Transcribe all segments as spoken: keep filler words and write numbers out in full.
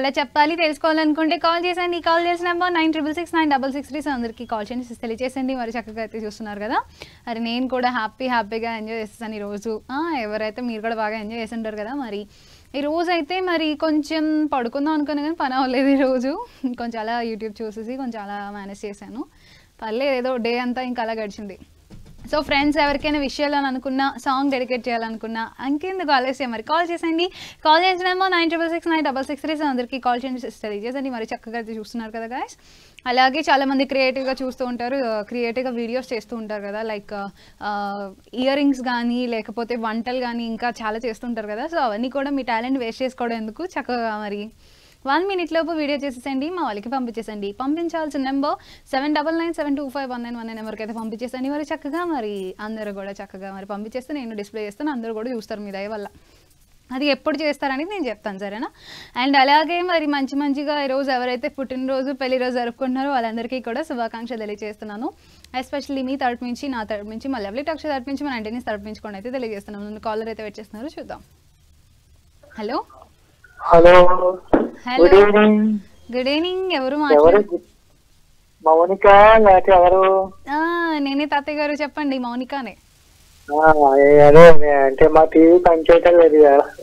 కూడా చెప్పాలి తెలుసుకోవాలనుకుంటే కాల్ చేసండి. కాల్ చేసిన number nine triple six nine double six three. So అందరికీ కాల్ చేసి తెలియజేసండి. మరి చక్కగా అయితే చూస్తున్నారు కదా, మరి నేను కూడా హ్యాపీ హ్యాపీగా ఎంజాయ్ చేస్తాను ఈరోజు. ఎవరైతే మీరు కూడా బాగా ఎంజాయ్ చేసి ఉంటారు కదా. మరి ఈ రోజు అయితే మరి కొంచెం పడుకుందాం అనుకున్నా కానీ పని అవ్వలేదు ఈరోజు. కొంచెం అలా యూట్యూబ్ చూసేసి కొంచెం అలా మేనేజ్ చేశాను. పర్లేదు, ఏదో డే అంతా ఇంకా అలా గడిచింది. సో ఫ్రెండ్స్, ఎవరికైనా విషయాలు అని అనుకున్నా, సాంగ్ డెడికేట్ చేయాలనుకున్నా ఇంకెందుకు ఆలస్యం, మరి కాల్ చేసేయండి. కాల్ చేసినేమో nine triple six nine double six three. So అందరికీ కాల్ చేయండి, తెలియజేసండి. మరి చక్కగా అయితే చూస్తున్నారు కదా గాయస్. అలాగే చాలామంది క్రియేటివ్గా చూస్తూ ఉంటారు, క్రియేటివ్గా వీడియోస్ చేస్తూ ఉంటారు కదా, లైక్ ఇయర్ రింగ్స్ కానీ లేకపోతే వంటలు కానీ ఇంకా చాలా చేస్తుంటారు కదా. సో అవన్నీ కూడా మీ టాలెంట్ వేస్ట్ చేసుకోవడం ఎందుకు, చక్కగా మరి వన్ మినిట్ లోపు వీడియో చేసేసండి, మా వాళ్ళకి పంపించేసండి. పంపించాల్సిన number seven double nine seven two five one nine one nine నెంబర్కి అయితే పంపించేసండి. మరి చక్కగా మరి అందరూ కూడా చక్కగా మరి పంపించేస్తే నేను డిస్ప్లే చేస్తాను, అందరూ కూడా చూస్తారు మీ దయ వల్ల. అది ఎప్పుడు చేస్తారనేది నేను చెప్తాను, సరేనా. అండ్ అలాగే మరి మంచి మంచిగా ఈరోజు ఎవరైతే పుట్టినరోజు పెళ్లి రోజు జరుపుకుంటున్నారో వాళ్ళందరికీ కూడా శుభాకాంక్షలు తెలియజేస్తున్నాను. ఎస్పెషల్లీ మీ తరపు నుంచి, నా తరపు నుంచి, మా లవ్లీ టాక్స్ తరపు నుంచి, మన అంటేని తరపు నుంచి కూడా అయితే తెలియజేస్తున్నాను. నన్ను కాలర్ అయితే వెయిట్ చేస్తున్నారు, చూద్దాం. Hello hello hello good evening. ఎవరు మాట్లాడు? మౌనిక లేక ఎవరు? నేనే తాతయ్య గారు, చెప్పండి. మౌనికానే. అదే అంటే మా టీవీ పనిచేయటం లేదు.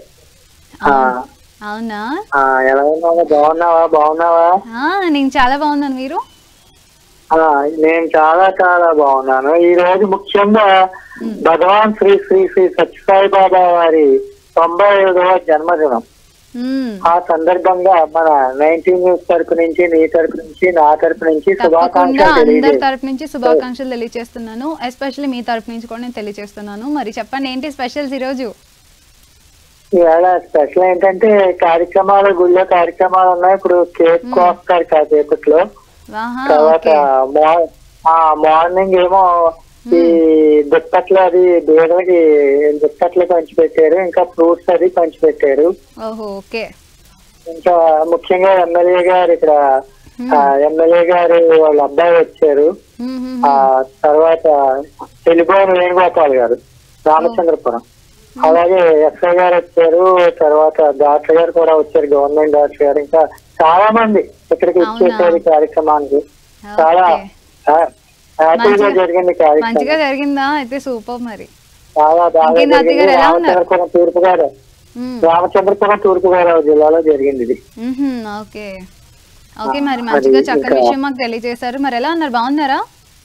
అవునా, ఎలా ఉన్నావా? బాగున్నావా? బాగున్నావా? నేను చాలా బాగున్నాను, మీరు? నేను చాలా చాలా బాగున్నాను. ఈ రోజు ముఖ్యంగా భగవాన్ శ్రీ శ్రీ శ్రీ సత్యసాయి బాబా వారి తొంభై ఐదవ జన్మదినం. ఆ సందర్భంగా మన నైన్టీన్ న్యూస్ తరపు నుంచి, నీ తరపు నుంచి, నా తరపు నుంచి శుభాకాంక్షలు అందరి తరపు నుంచి శుభాకాంక్షలు తెలియజేస్తున్నాను. ఎస్పెషల్లీ మీ తరపు నుంచి కూడా నేను తెలియజేస్తున్నాను. మరి చెప్పండి, ఏంటి స్పెషల్స్ ఈరోజు? ఇవాళ స్పెషల్ ఏంటంటే కార్యక్రమాలు, గుళ్ళో కార్యక్రమాలు ఉన్నాయి. ఇప్పుడు కేక్ కోస్తారు కాసేపట్లో. తర్వాత మార్నింగ్ ఏమో ఈ దుప్పట్లు అది బీదలకి దుప్పట్లు పంచిపెట్టారు, ఇంకా ఫ్రూట్స్ అది పంచిపెట్టారు. ఇంకా ముఖ్యంగా ఎమ్మెల్యే గారు ఇక్కడ ఎమ్మెల్యే గారు వాళ్ళ అబ్బాయి వచ్చారు. ఆ తర్వాత తెలుగుని వేణుగోపాల్ గారు రామచంద్రపురం, అలాగే ఎస్ఐ గారు వచ్చారు. తర్వాత డాక్టర్ గారు కూడా వచ్చారు, గవర్నమెంట్ డాక్టర్ గారు. ఇంకా చాలా మంది ఇక్కడికి వచ్చేసారు కార్యక్రమానికి. చాలా హ్యాపీగా జరిగింది కార్యక్రమం. మంచిగా జరిగిందా? అయితే సూపర్. మరి చాలా బాగా రామచంద్రపురం తూర్పు గోదావరి రామచంద్రపురం తూర్పు గోదావరి జిల్లాలో జరిగింది ఇది. ఓకే ఓకే మరి మంచిగా చక్కని విషయం మాకు తెలియజేశారు. మరి ఎలా ఉన్నారు? బాగున్నారా?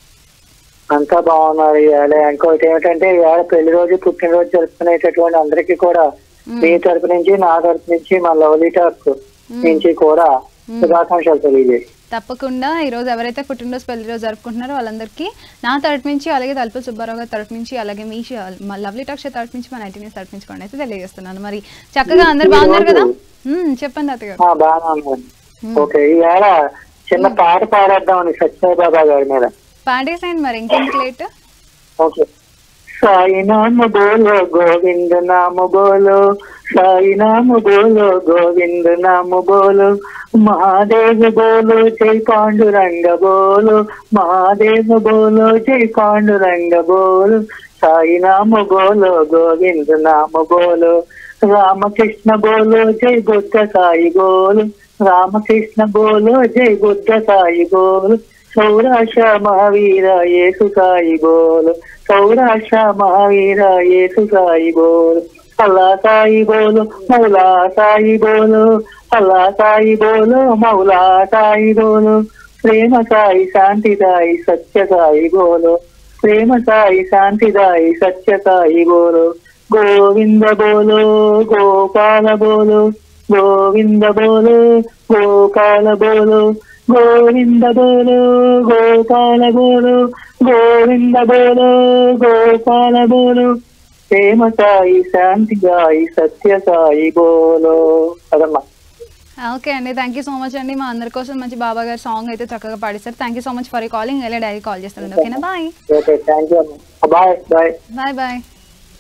అంతా బాగున్నారు. ఇవాళ ఇంకోటి ఏమిటంటే ఇవాళ పెళ్లి రోజు, పుట్టినరోజు జరుపుకునేటటువంటి అందరికీ కూడా మీ తరపు నుంచి, నా తరపు నుంచి, మా లవ్లీ టాక్ నుంచి కూడా శుభాకాంక్షలు తెలియజేసి. తప్పకుండా ఈ రోజు ఎవరైతే పుట్టినరోజు పెళ్లి రోజు జరుపుకుంటున్నారో వాళ్ళందరికీ నా తరపు నుంచి, అలాగే తలుపుల సుబ్బారావు గారి తరపు నుంచి, అలాగే మీ లవ్లీ టాక్స్ తరపు నుంచి, మా నైన్టీన్ తరపు నుంచి కూడా అయితే తెలియజేస్తున్నాను. మరి చక్కగా అందరు బాగున్నారు కదా? చెప్పండి తాతయ్య గారు. బాగున్నాను. ఓకే, ఈవేళ చిన్న పాట పాడేద్దామని సత్యసాయి బాబా గారి మీద. పాడేసేయండి మరి, ఇంకెందుకు లేట్. ఓకే. సాయి నామ బోలో గోవింద నామ బోలో, సాయి నామ బోలో గోవింద నామ బోలో, మహాదేవ బోలో జై పాండురంగ బోలో, మహాదేవ బోలో జై పాండురంగ బోలో, సాయి నామ బోలో గోవింద నామ బోలో, రామకృష్ణ బోలో జై బుద్ధ సాయి బోలో, రామకృష్ణ బోలో జై బుద్ధ సాయి బోలో, సౌరాష్ట్ర మహావీర యేసు సాయి బోలో, సౌరాష్ట్ర మహావీర యేసు సాయి బోలో, అల్లా సాయి బోలో మౌలా సాయి బోలో, అల్లా సాయి బోలో మౌలా సాయి బోలో, ప్రేమ సాయి శాంతి సాయి సత్య సాయి బోలో, ప్రేమ సాయి శాంతి సాయి సత్య సాయి బోలో, గోవింద బోలో గోపాల బోలో, గోవింద బోలో గోపాల బోలో, గోవింద బోలో గోపాల బోలో, గోవింద బోలో గోపాల బోలో, ప్రేమ సాయి శాంతి సాయి సత్య సాయి బోలో. అదమ్మా. ఓకే అండి, థ్యాంక్ యూ సో మచ్ అండి. మా అందరి కోసం మంచి బాబా గారి సాంగ్ అయితే చక్కగా పాడిస్తారు. Thank you so much for ఈ కాలింగ్. ఎలా డైరీ కాల్ చేస్తారండి. ఓకేనా? Bye. Bye bye bye bye.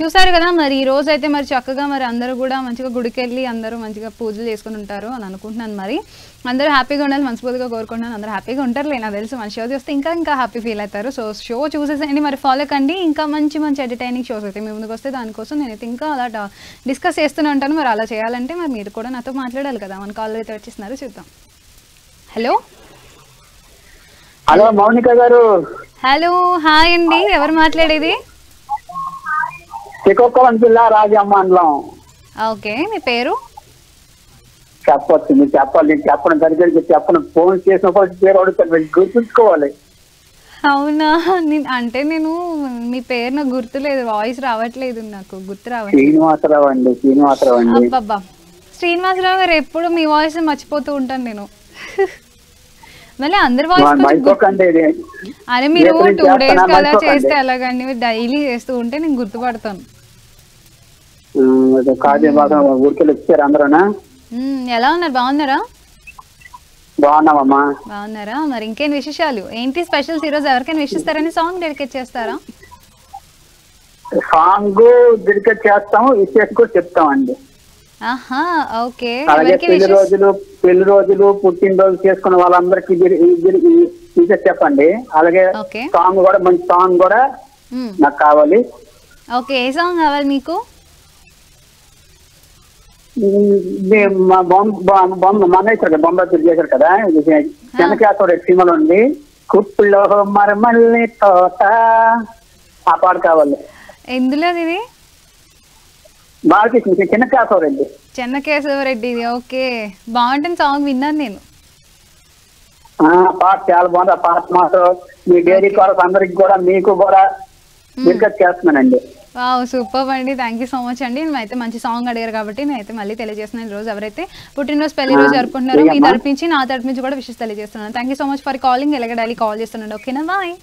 చూసారు కదా మరి ఈ రోజు అయితే మరి చక్కగా మరి అందరూ కూడా మంచిగా గుడికి వెళ్ళి అందరూ మంచిగా పూజలు చేసుకుని ఉంటారు అని అనుకుంటున్నాను. మరి అందరూ హ్యాపీగా ఉండాలి మనస్ఫూర్తిగా కోరుకుంటున్నాను. అందరూ హ్యాపీగా ఉంటారులే నాకు తెలుసు. మన షో చూస్తే ఇంకా ఇంకా హ్యాపీ ఫీల్ అవుతారు. సో షో చూసేసేయండి మరి ఫాలో కండి. ఇంకా మంచి మంచి ఎంటర్టైనింగ్ షోస్ అయితే మీ ముందుకు వస్తే దానికోసం నేనైతే ఇంకా అలా డిస్కస్ చేస్తూనే ఉంటాను. మరి అలా చేయాలంటే మరి మీరు కూడా నాతో మాట్లాడాలి కదా. మన కాల్ అయితే వచ్చేస్తున్నారు చూద్దాం. హలో హలో మౌనిక గారు. హలో హాయ్ అండి. ఎవరు మాట్లాడేది? శ్రీకాకుళం జిల్లా రాజమ్మ మండలం. ఓకే మీ పేరు? చెప్పొచ్చు మీరు చెప్పాలి. నేను చెప్పను దగ్గరికి చెప్పను. ఫోన్ చేసినప్పుడు పేరు అడుగుతాను గుర్తుంచుకోవాలి. అవునా అంటే నేను మీ పేరు నాకు గుర్తులేదు. వాయిస్ రావట్లేదు నాకు గుర్తు రావట్లేదు. శ్రీనివాసరావు అండి. శ్రీనివాసరావు అండి. అబ్బబ్బా శ్రీనివాసరావు గారు ఎప్పుడు మీ వాయిస్ మర్చిపోతూ ఉంటాను నేను. మళ్ళీ అందరి వాయిస్ అరే మీరు టూ డేస్ అలా చేస్తే అలాగండి. మీరు డైలీ చేస్తూ ఉంటే నేను గుర్తుపడతాను. ఎలా ఉన్నారు? బాగున్నారా? బాగున్నామమ్మా. బాగున్నారా? మరి ఇంకేం విశేషాలు ఏంటి? స్పెషల్స్ ఈరోజు ఎవరికైనా విషిస్తారని సాంగ్ డెడికేట్ చేస్తారా? సాంగ్ డెడికేట్ చేస్తాము, విశేషం కూడా చెప్తామండి. ఆహా ఓకే. అలాగే పెళ్లి రోజులు పెళ్లి రోజులు పుట్టినరోజు చేసుకున్న వాళ్ళందరికి చెప్పండి. అలాగే సాంగ్ కూడా మంచి సాంగ్ కూడా నాకు కావాలి. ఓకే ఏ సాంగ్ కావాలి మీకు? మొన్న ఇచ్చారు కదా బొంబాయి చేశారు కదా చెన్నకేశ్వర సినిమాలో ఉంది కుప్పులో మరమల్లి తోట ఆ పాట కావాలి. ఎందులో ఇది? బాలకృష్ణ చెన్నకేశవరెడ్డి. చెన్నకేశవరెడ్డి ఓకే బాగుంటుంది సాంగ్ విన్నాను నేను. పాట చాలా బాగుంది. ఆ పాట మాత్రం మీ డైరీ కాల్స్ అందరికి కూడా మీకు కూడా డిస్కస్ చేస్తున్నానండి. వావ్ సూపర్ అండి. థ్యాంక్ యూ సో మచ్ అండి. అయితే మంచి సాంగ్ అడిగారు కాబట్టి నేనైతే మళ్ళీ తెలియజేస్తున్నాను. ఈ రోజు ఎవరైతే పుట్టినరోజు పెళ్లి రోజు జరుపుకుంటున్నారో మీ తరపు నుంచి నా తరపు నుంచి కూడా విషెస్ తెలియజేస్తున్నాను. Thank you so much for calling. ఎలాగ డైలీ కాల్ చేస్తున్నాను. ఓకేనా బాయ్.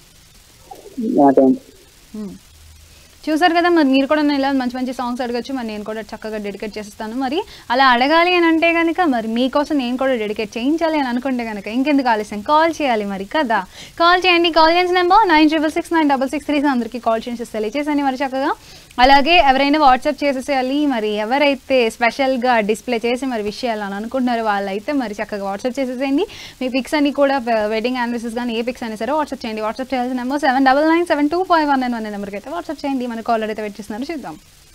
చూసారు కదా మరి మీరు కూడా ఇలా మంచి మంచి సాంగ్స్ అడగచ్చు. మరి నేను కూడా చక్కగా డెడికేట్ చేస్తాను. మరి అలా అడగాలి అని అంటే కనుక మరి మీకోసం నేను కూడా డెడికేట్ చేయించాలి అని అనుకుంటే కనుక ఇంకెందుకు ఆలస్యం కాల్ చేయాలి మరి కదా. కాల్ చేయండి. కాల్ చేసిన number nine triple six nine double six three అందరికీ కాల్ చేసి తెలియచేసండి మరి చక్కగా. అలాగే ఎవరైనా వాట్సాప్ చేసేసేయాలి. మరి ఎవరైతే స్పెషల్గా డిస్ప్లే చేసి మరి విష్ చేయాలని అనుకుంటున్నారో వాళ్ళైతే మరి చక్కగా వాట్సాప్ చేసేసేయండి. మీ పిక్స్ అన్ని కూడా వెడ్డింగ్ యానివర్సరీస్ కానీ ఏ పిక్స్ అయినా సరే వాట్సాప్ చేయండి. వాట్సాప్ చేయాల్సిన number seven double nine seven two five one nine one నెంబర్కి అయితే వాట్సాప్ చేయండి. మన కాలర్ అయితే వెయిట్ చేస్తున్నారు చూద్దాం.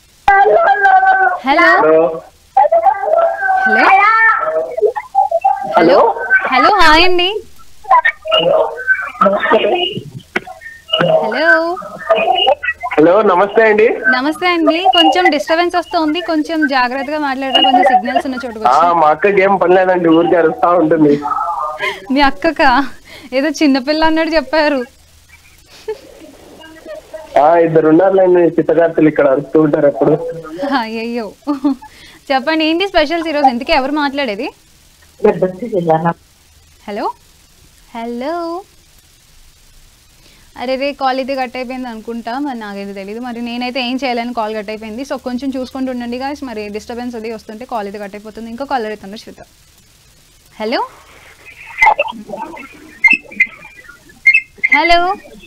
Hello hello hello hello hi అండి. హలో హలో నమస్తే అండి. నమస్తే అండి. కొంచెం డిస్టర్బెన్స్ వస్తుంది. కొంచెం జాగ్రత్తగా మాట్లాడారు. కొంచెం సిగ్నల్స్ ఉన్న చోటుకు. మా అక్కకి ఏం పని లేదండి, ఊరికి అరుస్తా ఉంటుంది. మీ అక్కక ఏదో చిన్నపిల్ల అన్నట్టు చెప్పారు. ఇద్దరు ఉన్నారులేండి చిత్తగార్తలు ఇక్కడ అరుస్తూ ఉంటారు ఎప్పుడు. అయ్యో చెప్పండి ఏంటి స్పెషల్స్ ఈరోజు? ఎందుకే ఎవరు మాట్లాడేది? హలో హలో అరే రే కాల్ అయితే కట్ అయిపోయింది అనుకుంటా. మరి నాకైతే తెలీదు. మరి నేనైతే ఏం చేయాలని కాల్ కట్ అయిపోయింది. సో కొంచెం చూసుకుంటూ ఉండండి గాయస్. మరి డిస్టర్బెన్స్ అది వస్తుంటే కాల్ అయితే కట్ అయిపోతుంది. ఇంకా కాలర్ అయితే చూద్దాం. Hello hello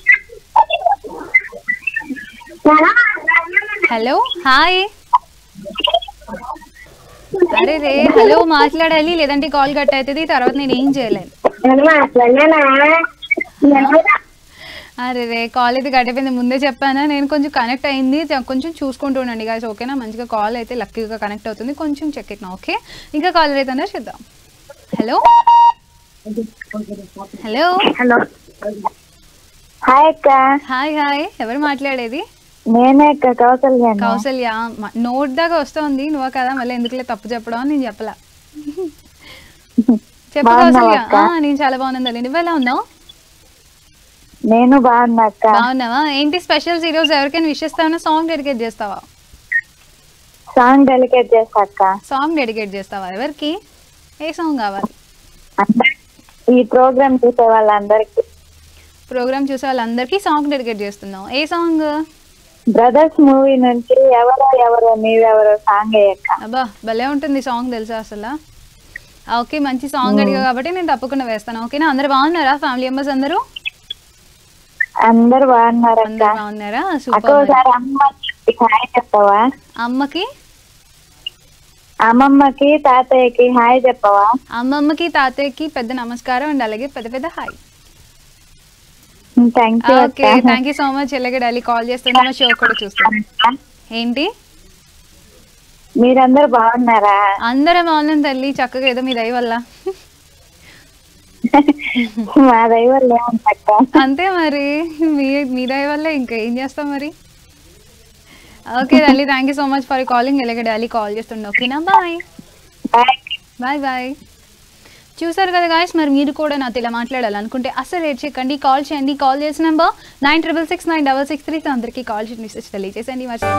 hello hi. అరే రే హలో మాట్లాడాలి లేదంటే కాల్ కట్ అవుతుంది. తర్వాత నేను ఏం చేయలేను. అరే రే కాల్ అయితే కట్ అయిపోయింది. ముందే చెప్పానా నేను. కొంచెం కనెక్ట్ అయింది. కొంచెం చూసుకుంటూ ఉండండి గాయస్ ఓకేనా. మంచిగా కాల్ అయితే లక్కీగా కనెక్ట్ అవుతుంది. కొంచెం చెక్ ఇట్నా ఓకే. ఇంకా కాలర్ అయితే అన్నారు చూద్దాం. హలో హలో హలో హాయ్ అక్క. హాయ్ హాయ్ ఎవరు మాట్లాడేది? నేనే అక్క కౌసల్య. కౌసల్య నోట్ దాకా వస్తుంది. నువ్వు కదా మళ్ళీ ఎందుకులే తప్పు చెప్పడం అని నేను చెప్పలా. చెప్పు కౌసల్య. నేను చాలా బాగున్నాను. నువ్వు ఎలా ఉన్నావు? నేను బాగున్నా అక్క. బాగున్నావా? ఏంటి స్పెషల్స్ ఈ రోజు? ఎవరికైనా విష్ చేస్తావా? సాంగ్ డెడికేట్ చేస్తావా? సాంగ్ డెడికేట్ చేస్తా అక్క. సాంగ్ డెడికేట్ చేస్తావా? ఎవరికి? ఏ సాంగ్ కావాలి? ఈ ప్రోగ్రామ్ చూసే వాళ్ళందరికి. ప్రోగ్రామ్ చూసే వాళ్ళందరికి సాంగ్ డెడికేట్ చేస్తున్నావు. ఏ సాంగ్? బ్రదర్స్ మూవీ నుంచి ఎవరో ఎవరో నీవెవరో సాంగ్ అయ్యాక. అబ్బా భలే ఉంటుంది సాంగ్ తెలుసా అసలు. ఓకే మంచి సాంగ్ అడిగా కాబట్టి నేను తప్పకుండా వేస్తాను ఓకేనా. అందరు బాగున్నారా? ఫ్యామిలీ మెంబర్స్ అందరూ అందరు బాగున్నారు. బాగున్నారా? సూపర్. హాయ్ చెప్పవా? అమ్మకి అమ్మమ్మకి తాతయ్యకి హాయ్ చెప్పవా? అమ్మమ్మకి తాతయ్యకి పెద్ద నమస్కారం అండ్ అలాగే పెద్ద పెద్ద hi. Thank you. Okay thank you so much. ఎలాగే డైలీ కాల్ చేస్తున్నా, షో కూడా చూస్తాను. ఏంటి మీరందరూ బాగున్నారా? అందరం బాగున్నాం తల్లి, చక్కగా ఏదో మీ దయ వల్ల. మా దయ వల్ల ఏమంటక్క, అంతే మరి, మీ మీ దయ వల్ల ఇంకా ఏం చేస్తాం మరి. ఓకే తల్లి, thank you so much for calling. ఎలాగే డైలీ కాల్ చేస్తుండే. ఓకేనా, బాయ్ బాయ్ బాయ్. చూసారు కదా గాయస్, మరి మీరు కూడా నాతో ఇలా మాట్లాడాలనుకుంటే అసలు రేట్ చేయకండి, కాల్ చేయండి. కాల్ చేసిన number nine triple six nine double six three. అందరికీ కాల్ చేసి మెసేజ్ తెలియజేసండి. మరి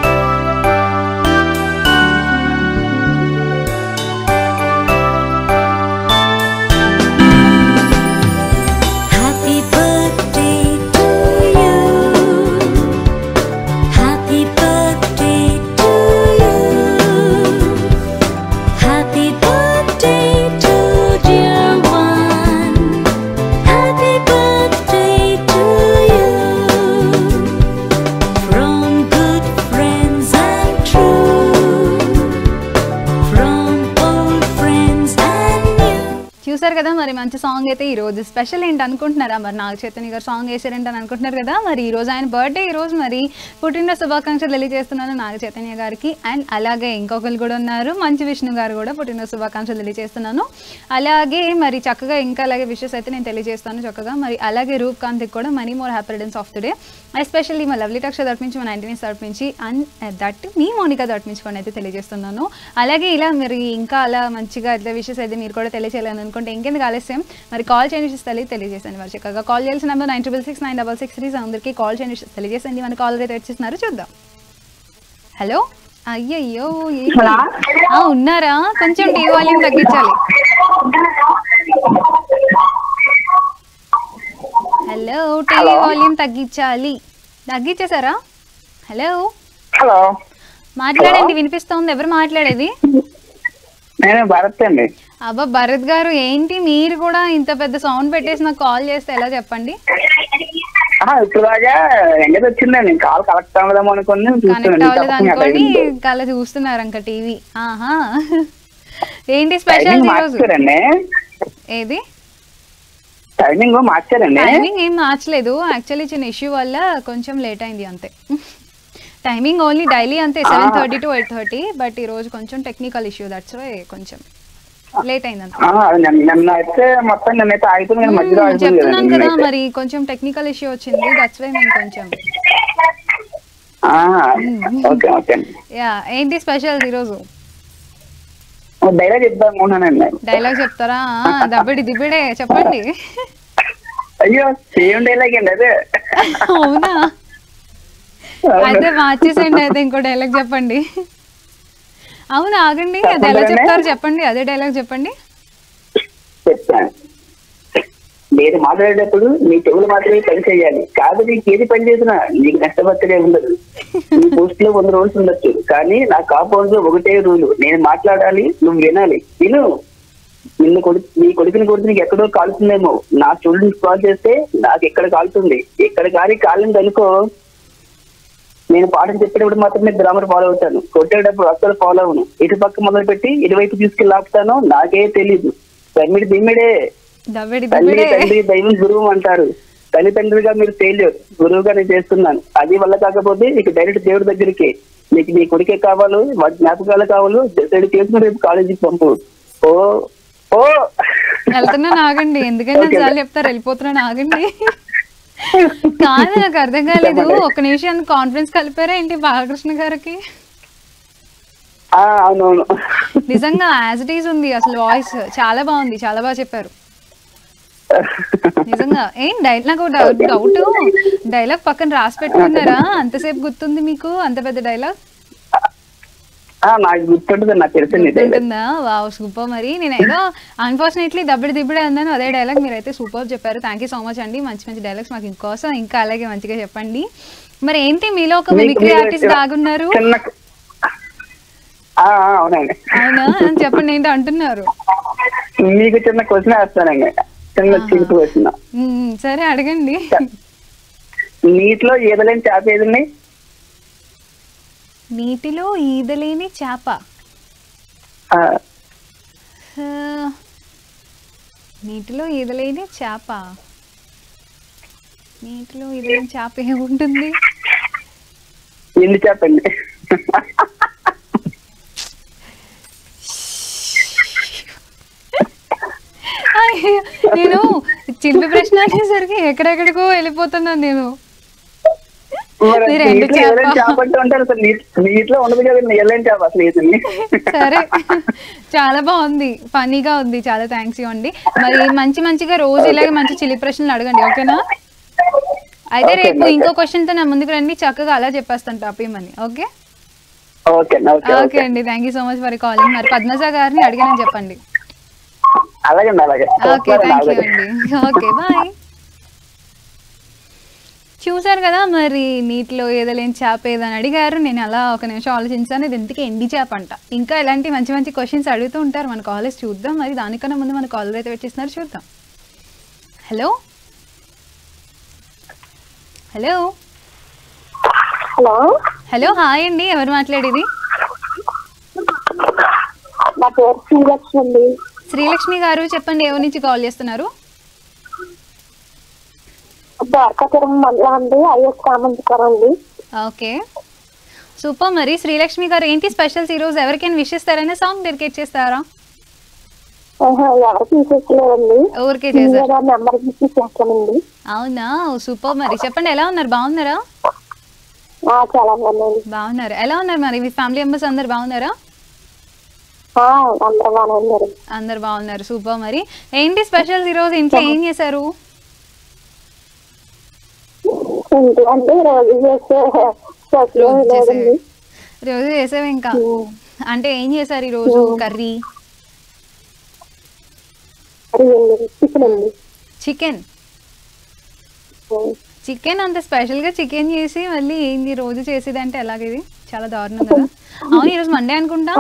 చూసారు కదా, మరి మంచి సాంగ్ అయితే ఈ రోజు స్పెషల్ ఏంటి అనుకుంటున్నారా? మరి నాగ చైతన్య గారు సాంగ్ వేసారంటే అని అనుకుంటున్నారు కదా. మరి ఈ రోజు ఆయన బర్త్డే, ఈ రోజు మరి పుట్టినరోజు శుభాకాంక్షలు తెలియజేస్తున్నాను నాగ చైతన్య గారికి. అండ్ అలాగే ఇంకొకరు కూడా ఉన్నారు, మంచి విష్ణు గారు కూడా పుట్టినరోజు శుభాకాంక్షలు తెలియజేస్తున్నాను. అలాగే మరి చక్కగా ఇంకా అలాగే విషెస్ అయితే నేను తెలియజేస్తాను చక్కగా. మరి అలాగే రూప్ కాంత్కి కూడా many more happy returns of today, especially మా లవ్లీ టక్ష తరపునుంచి, మా నైన్టీన్ తరపునుంచి, అండ్ దట్ మీ మోనికా తరపునుంచి అయితే తెలియజేస్తున్నాను. అలాగే ఇలా మరి ఇంకా అలా మంచిగా ఇట్లా విషెస్ అయితే మీరు కూడా తెలియజేయాలని అనుకుంటే ఇంకెందుకు ఆలస్యం, మరి కాల్ చేయండి తెలియ తెలియజేసండి. మరి చక్కగా కాల్ చేయాల్సిన number nine triple six nine double six three. అందరికీ కాల్ చేయండి తెలియజేసండి. మన కాల్ అయితే వచ్చేస్తున్నారు, చూద్దాం. హలో, అయ్యయ్యో ఉన్నారా? కొంచెం టీవీ వాల్యూమ్ తగ్గించాలి. హలో, టీవీ వాల్యూమ్ తగ్గించాలి. తగ్గించేసారా? హలో హలో, మాట్లాడండి, వినిపిస్తోంది. ఎవరు మాట్లాడేది? నేను భరత్ అండి. అబ్బా భరత్ గారు, ఏంటి మీరు కూడా ఇంత పెద్ద సౌండ్ పెట్టేసి నాకు కాల్ చేస్తే ఎలా చెప్పండి? ఇప్పుడుగా ఎంగేజ్ వచ్చిందండి, కాల్ కనెక్ట్ అవ్వదాం అనుకుని కనెక్ట్ అవ్వలేదు అనుకోని కళ్ళ చూస్తున్నారు ఇంకా టీవీ. ఆహా, ఏంటి స్పెషల్ ఈరోజు? ఏది టైమింగ్ మార్చారండి? టైమింగ్ ఏం మార్చలేదు, యాక్చువల్లీ చిన్న ఇష్యూ వల్ల కొంచెం లేట్ అయింది అంతే. టైమింగ్ ఓన్లీ డైలీ అంతే, seven thirty to eight thirty. But ఈ రోజు కొంచెం టెక్నికల్ ఇష్యూ, దట్స్ వై కొంచెం లేట్ అయింది అంతే. చెప్తున్నాను కదా, మరి కొంచెం టెక్నికల్ ఇష్యూ వచ్చింది, దట్స్ వై మేము కొంచెం. యా, ఏంటి స్పెషల్ ఈరోజు? డైలాగ్ చెప్తారా? దబ్బిడి దిబ్బిడే చెప్పండి. అయ్యో, సేమ్ డైలాగ్ అండి అదే. అవునా, అయితే మార్చేసండి. అయితే ఇంకో డైలాగ్ చెప్పండి. అవును, ఆగండి, అది ఎలా చెప్తారు చెప్పండి, అదే డైలాగ్ చెప్పండి. చెప్తాను. నేను మాట్లాడేటప్పుడు నీ చెవులు మాత్రమే పని చేయాలి, కాదు నీకు ఏది పని చేసినా నీకు నష్టపచ్చడే ఉండదు. నీ పోస్ట్ లో వంద రూల్స్ ఉండొచ్చు, కానీ నా కాంపౌండ్ లో ఒకటే రూలు, నేను మాట్లాడాలి, నువ్వు వినాలి. విను, నిన్ను కొడుకు నీ కొడుకుని కొడుకు నీకు ఎక్కడో కాలుతుందేమో, నా స్టూడెంట్స్ కాల్ చేస్తే నాకు ఎక్కడ కాలుతుంది, ఇక్కడ కానీ కాలింది అనుకో, నేను పాఠం చెప్పేటప్పుడు మాత్రమే గ్రామర్ ఫాలో అవుతాను, కొట్టేటప్పుడు అస్సలు ఫాలో అవును. ఇటు పక్క మొదలు పెట్టి ఇటువైపు తీసుకెళ్ళి ఆపుతాను, నాకే తెలీదు. తమ్మిడి దిమ్మిడే, తల్లి తండ్రి దైవం గురువు అంటారు. తల్లిదండ్రులుగా మీరు ఫెయిల్యూర్, గురువుగా నేను చేస్తున్నాను. అది వల్ల కాకపోతే నీకు డైరెక్ట్ దేవుడి దగ్గరికి, నీకు నీ కొడుకే కావాలి, వాటి జ్ఞాపకాలు కావాలి, డిసైడ్ చేసుకుని రేపు కాలేజీకి పంపు. ఓ ఓ వెళ్తున్నాను, ఆగండి. ఎందుకంటే చాలా చెప్తారు, వెళ్ళిపోతున్నాను, ఆగండి. కాదు, నాకు అర్థం కాలేదు. ఒక నిమిషం కాన్ఫరెన్స్ కలిపారా ఏంటి బాలకృష్ణ గారికి? అవునవును, నిజంగా యాజ్ ఇట్ ఈజ్ ఉంది అసలు, వాయిస్ చాలా బాగుంది, చాలా బాగా చెప్పారు నిజంగా. ఏం డైలాగ్, నాకు డౌట్, డైలాగ్ పక్కన రాసి పెట్టుకున్నారా? అంతసేపు గుర్తుంది మీకు అంత పెద్ద డైలాగ్? నాకు గుర్తుంటుంది, నాకు గుర్తుంటుందా? Wow, super. మరి నేను ఏదో అన్ఫార్చునేట్లీ దబ్బడి దిబ్బడే అన్నాను, అదే డైలాగ్ మీరైతే సూపర్ చెప్పారు. థ్యాంక్ యూ సో మచ్ అండి. మంచి మంచి డైలాగ్స్ మాకు ఇంకోసం ఇంకా అలాగే మంచిగా చెప్పండి. మరి ఏంటి మీలో ఒక మిమిక్రీ ఆర్టిస్ట్ దాగున్నారు? అవునా, చెప్పండి, ఏంటో అంటున్నారు. మీకు చిన్న క్వశ్చన్ వేస్తానండి, చిన్న చిన్న క్వశ్చన్. సరే అడగండి. నీటిలో ఈదలేని చేప ఏదండి? నీటిలో ఈదలేని చేప. ఆ, ఆ, నీటిలో ఈదలేని చేప. నీటిలో ఈదలేని చేప ఏముంటుంది? ఎండు చేపండి. అయ్యో, నేను చిలిపి ప్రశ్న అనేసరికి ఎక్కడెక్కడికో వెళ్ళిపోతున్నాను నేను. మరి మీరు ఎండు నీటిలో చేప. ఎలాంటి చేప అంటే ఉంటారు అసలు నీటి నీటిలో ఉండదు కదండి ఎలాంటి చేప అసలు ఈతని. సరే, చాలా బాగుంది, ఫనీగా ఉంది, చాలా థ్యాంక్స్ యూ అండి. మరి మంచి మంచిగా రోజు ఇలాగే మంచి చిలి ప్రశ్నలు అడగండి, ఓకేనా? అయితే Okay, రేపు okay. ఇంకో క్వశ్చన్ తో నా ముందుకు రండి, చక్కగా అలా చెప్పేస్తాను టాపిమని. Okay okay okay okay okay అండి, thank you so much for calling. మరి పద్మజ గారిని అడిగానని చెప్పండి. అలాగండి అలాగే ఓకే, థ్యాంక్ యూ అండి. Okay, bye. చూసారు కదా, మరి నీటిలో ఏదలేని చేప ఏదని అడిగారు. నేను అలా ఒక నిమిషం ఆలోచించాను, ఇది ఇంతకీ ఎండి చేప అంట. ఇంకా ఇలాంటి మంచి మంచి క్వశ్చన్స్ అడుగుతూ ఉంటారు మన కాలేజ్. చూద్దాం, మరి దానికన్నా ముందు మన కాలేజ్ అయితే పెట్టిస్తున్నారు, చూద్దాం. Hello hello hello hello hi అండి, ఎవరు మాట్లాడేది? నా పేరు శ్రీలక్ష్మి అండి. శ్రీలక్ష్మి గారు, చెప్పండి ఎవరి నుంచి కాల్ చేస్తున్నారు? ద్వారకాపురం మండలం అండి, ఐఎస్ రామంతపురం అండి. Okay super. మరి శ్రీలక్ష్మి గారు, ఏంటి స్పెషల్స్ ఈరోజు? ఎవరికైనా విష్ ఇస్తారనే సాంగ్ డెడికేట్ చేస్తారా? ఆహా, ఎవరు తీసేసలేదండి, ఊరికే చేశారు. నెంబర్ తీసి చేస్తానండి. అవునా, సూపర్. మరి చెప్పండి, ఎలా ఉన్నారు? బాగున్నారా? ఆ, చాలా బాగుందండి. బాగున్నారు. ఎలా ఉన్నారు మరి మీ ఫ్యామిలీ మెంబర్స్ అందరు బాగున్నారా? ఆ, అందరూ బాగానే ఉన్నారు. అందరు బాగున్నారు, సూపర్. మరి ఏంటి స్పెషల్స్ ఈరోజు? ఇంట్లో ఏం చేశారు? ఇంటి అంటే రోజు చేసే స్పెషల్ రోజు చేసే లేదండి. రోజు చేసేవి ఇంకా. అంటే ఏం చేశారు ఈరోజు? కర్రీ, అది అండి, చికెన్ అండి. చికెన్. చికెన్ అంత స్పెషల్గా చికెన్ చేసి మళ్ళీ ఏంది రోజు చేసేది అంటే ఎలాగేది? చాలా దారుణం కదా. అవును, ఈరోజు మండే అనుకుంటా.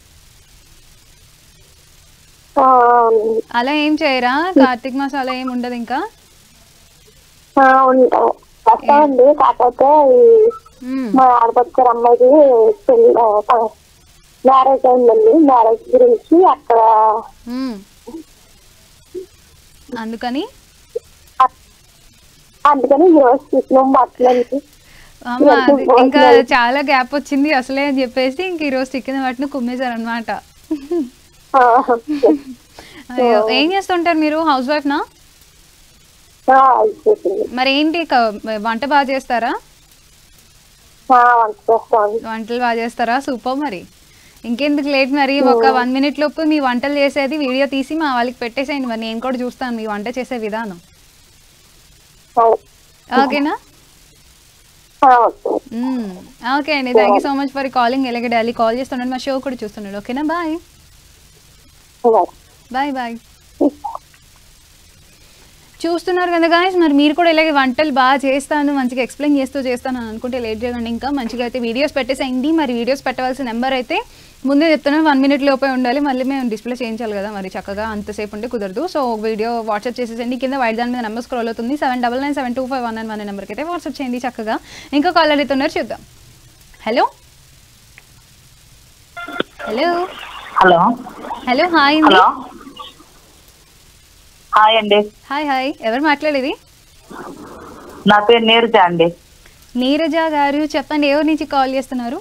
ఆ, అవునండి. అలా ఏం చేయరా? కార్తీక మాసం అలా ఏం ఉండదు ఇంకా? ఆ, ఉంటా వస్తామండి. కాకపోతే ఈ మ్మ్. మా ఆడపడుచు అమ్మాయికి పెళ్లి మ్యారేజ్ అయిందండి. మ్యారేజ్ గురించి అక్కడ మ్మ్. అందుకని అందుకని ఈ రోజు తీసుకున్నాం బట్టలకి. అమ్మా, అది ఇంకా చాలా గ్యాప్ వచ్చింది అసలే అని చెప్పేసి ఇంక ఈరోజు చికెన్ వాటిని కుమ్మేశారు అనమాట. అయ్యో, ఏం చేస్తుంటారు మీరు? హౌస్ వైఫ్ నా? మరి ఏంటి క- వంట బాగా చేస్తారా? వంట చేస్తాం. వంటలు బాగా చేస్తారా? సూపర్. మరి ఇంకెందుకు లేట్, మరి ఒక వన్ మినిట్ లోపు మీ వంటలు చేసేది వీడియో తీసి మా వాళ్ళకి పెట్టేసేయండి, మరి నేను కూడా చూస్తాను మీ వంట చేసే విధానం. ఓకేనా? మ్మ్. ఓకే అండి, thank you so much for calling. ఎలాగే డైలీ కాల్ చేస్తున్నాడు, మా షో కూడా చూస్తున్నాడు. ఓకేనా, బాయ్ బాయ్ బాయ్. చూస్తున్నారు కదా గాయస్, మరి మీరు కూడా ఇలాగే వంటలు బాగా చేస్తాను, మంచిగా ఎక్స్ప్లెయిన్ చేస్తూ చేస్తాను అని అనుకుంటే లేట్ చేయకండి, ఇంకా మంచిగా అయితే వీడియోస్ పెట్టేసేయండి. మరి వీడియోస్ పెట్టవలసిన నెంబర్ అయితే ముందే చెప్తున్నాను, వన్ మినిట్ లోపే ఉండాలి, మళ్ళీ మేము డిస్ప్లే చేయించాలి కదా, మరి చక్కగా అంతసేపు ఉంటే కుదరదు. సో వీడియో వాట్సాప్ చేసేసండి, కింద వైట్ దాని మీద నెంబర్ స్క్రోల్ అవుతుంది, seven double nine seven two five one nine one నెంబర్కి అయితే వాట్సాప్ చేయండి చక్కగా. ఇంకా కాల్ అడుగుతున్నారు, చూద్దాం. Hello hello hello hello hi అండి. హలో హాయ్ అండి. హాయ్ హాయ్, ఎవరు మాట్లాడేది? నా పేరు నీరజ అండి. నీరజ గారు, చెప్పండి ఎవరి నుంచి కాల్ చేస్తున్నారు?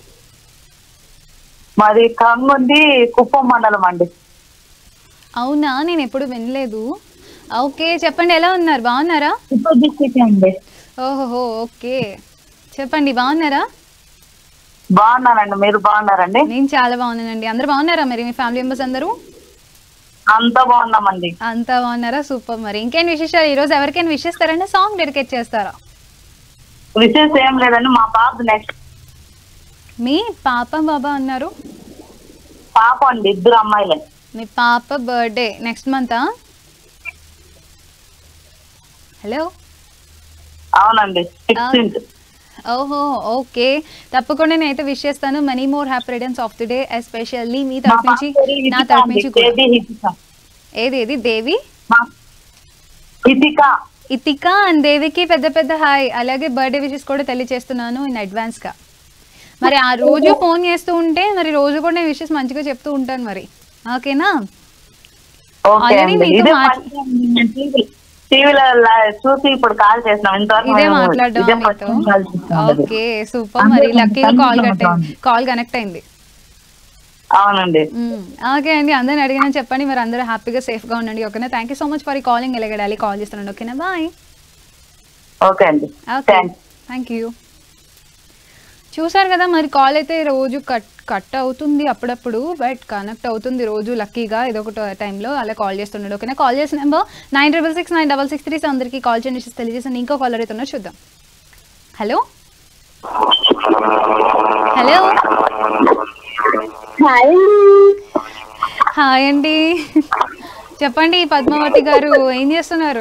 మాది కంగుంది, కుప్పం మండలం అండి. అవునా, నేను ఎప్పుడు వినలేదు. ఓకే, చెప్పండి ఎలా ఉన్నారు? బాగున్నారా? కుప్పం డిస్ట్రిక్ట్ అండి. ఓహో, ఓకే, చెప్పండి బాగున్నారా? బాగున్నానండి, మీరు బాగున్నారండి? నేను చాలా బాగున్నానండి. అందరు బాగున్నారా? మరి మీ ఫ్యామిలీ మెంబర్స్ అందరూ అంతా బాగున్నామండి. అంతా బాగున్నారా? సూపర్. మరి ఇంకేం విశేషాలు? ఈరోజు ఎవరికైనా విష్ ఇస్తారంటే సాంగ్ డెడికేట్ చేస్తారా? విశేషం ఏం లేదండి, మా పాప నెక్స్ట్ మీ పాప బాబా అన్నారు? పాప అండి, ఇద్దరు అమ్మాయిలే. మీ పాప బర్త్డే నెక్స్ట్ మంతా? హలో అవునండి, సిక్స్టీన్త్. ఓహో, ఓకే, తప్పకుండా నేనైతే విష్ చేస్తాను. Many more happy returns of the day, especially మీ తరఫు నుంచి, నా తరఫు నుంచి కూడా. ఏది ఏది దేవి? హితిక. ఇతిక అండ్ దేవికి పెద్ద పెద్ద హాయ్, అలాగే బర్త్డే విషెస్ కూడా తెలియజేస్తున్నాను ఇన్ అడ్వాన్స్గా. మరి ఆ రోజు ఫోన్ చేస్తూ ఉంటే మరి రోజు కూడా నేను విషెస్ మంచిగా చెప్తూ ఉంటాను మరి. ఓకేనా? ఆల్రెడీ మీతో టీవీలో చూసి ఇప్పుడు కాల్ చేసినాం, ఇంతవరకు ఇదే మాట్లాడడం మీతో. Okay super. మరి లక్కీగా కాల్ కట్ కాల్ కనెక్ట్ అయింది. అవునండి. ఓకే అండి, అందరిని అడిగినా చెప్పండి. మరి అందరూ హ్యాపీగా సేఫ్ గా ఉండండి. ఓకేనా? Thank you so much for calling. ఎలాగడాలి కాల్ చేస్తున్నాను. ఓకేనా? బాయ్. ఓకే అండి, థ్యాంక్ యూ. చూసారు కదా, మరి కాల్ అయితే రోజు కట్ కట్ అవుతుంది అప్పుడప్పుడు, బట్ కనెక్ట్ అవుతుంది రోజు లక్కీగా ఏదో ఒక టైంలో అలా కాల్ చేస్తున్నాడు. ఓకేనా? కాల్ చేసిన number nine triple six nine double six three అందరికీ కాల్ చేసి తెలియజేసాను. ఇంకో కాలర్ అయితే ఉన్నారు, చూద్దాం. హలో హలో హాయ్ అండి, చెప్పండి పద్మావతి గారు, ఏం చేస్తున్నారు?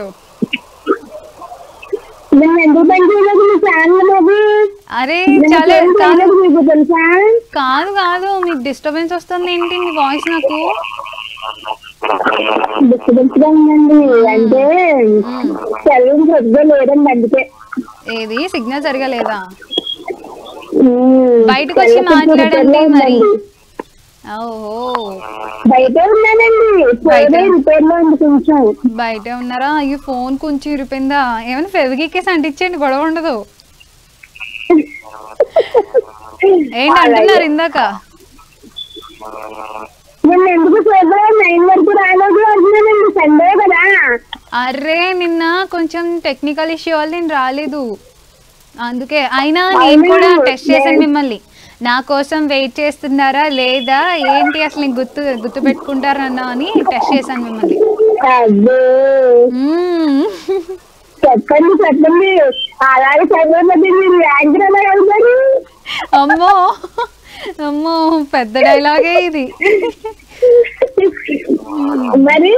అరే చాలా కాదు కాదు మీకు డిస్టర్బెన్స్ వస్తుంది ఏంటి మీ వాయిస్? నాకు ఏది సిగ్నల్ సరిగా లేదా? బయటకు వచ్చి మాట్లాడండి మరి. ఓహో బయట ఉన్నారా? అయ్యో ఫోన్ కొంచెం ఇరిపోయిందా? ఏమైనా ఫెవికిక్కేసి అంటించండి, గొడవ ఉండదు. ఏంటి అంటున్నారు ఇందాక? అరే నిన్న కొంచెం టెక్నికల్ ఇష్యూ వల్ల నేను రాలేదు, అందుకే. అయినా నేను కూడా టెస్ట్ చేశాను మిమ్మల్ని, నా కోసం వెయిట్ చేస్తున్నారా లేదా ఏంటి అసలు నేను గుర్తు గుర్తు పెట్టుకుంటారన్నా అని టెస్ట్ చేశాను మిమ్మల్ని. చెప్పండి చెప్పండి. అమ్మో అమ్మో పెద్ద డైలాగే ఇది. మరి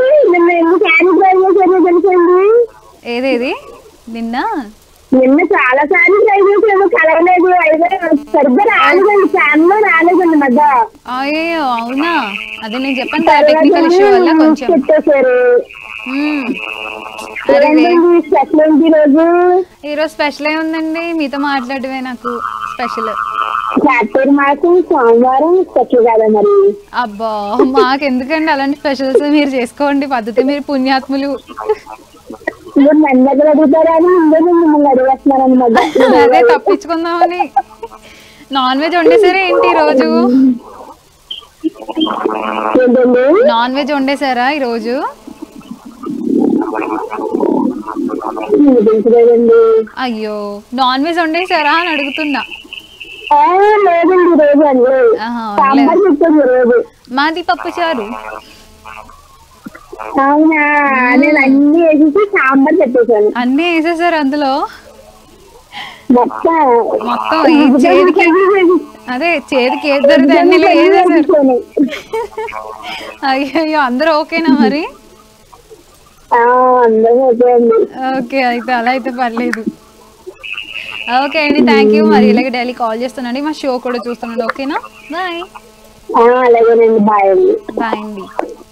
ఏదేది నిన్న నిన్న చాలా సార్లు ట్రై చేసాను, కలవలేదు. సరిగ్గా రాలేదండి, ఫ్యాన్లో రాలేదండి మధ్య. అయ్యో అవునా? అదే నేను చెప్పాను కదా టెక్నికల్ ఇష్యూ వల్ల కొంచెం పెట్టేశారు. ఈరోజు స్పెషల్ ఏముందండి? మీతో మాట్లాడమే నాకు స్పెషల్. కార్తీక మాసం సోమవారం స్పెషల్ కదా మరి. అబ్బా మాకెందుకండి అలాంటి స్పెషల్స్, మీరు చేసుకోండి పద్ధతి, మీరు పుణ్యాత్ములు. అదే తప్పించుకుందామని. నాన్ వెజ్ వండేసారా ఏంటి ఈరోజు? నాన్ వెజ్ వండేసారా ఈరోజు? అయ్యో నాన్ వెజ్ వండేసారా అని అడుగుతున్నా. మాది పప్పు చారు. అవునా? నేను అన్ని వేసేసి సాంబార్ పెట్టేశాను. అన్ని వేసేసారు అందులో మొత్తం మొత్తం చేతికి, అదే చేతికి ఏది దొరికితే అన్ని వేసేసారు. అయ్యో అందరూ ఓకేనా మరి? ఓకే అయితే అలా అయితే పర్లేదు. ఓకే అండి, థ్యాంక్ యూ. మరి ఇలాగే డైలీ కాల్ చేస్తానండి, మా షో కూడా చూస్తున్నాండి. ఓకేనా? బాయ్. బాయ్ అండి.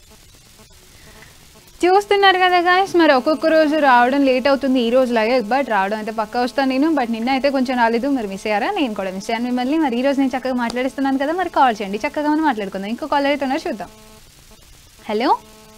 చూస్తున్నారు కదా గాయస్, మరి ఒక్కొక్క రోజు రావడం లేట్ అవుతుంది. ఈ రోజు లాగే బట్ రావడం అయితే పక్కా వస్తాను నేను. బట్ నిన్న అయితే కొంచెం రాలేదు, మరి మిస్ అయ్యారా? నేను కూడా మిస్ అయ్యాను మిమ్మల్ని. మరి ఈ రోజు నేను చక్కగా మాట్లాడిస్తున్నాను కదా, మరి కాల్ చేయండి, చక్కగా మనం మాట్లాడుకుందాం. ఇంకో కాల్ అయితే ఉన్నారు, చూద్దాం. హలో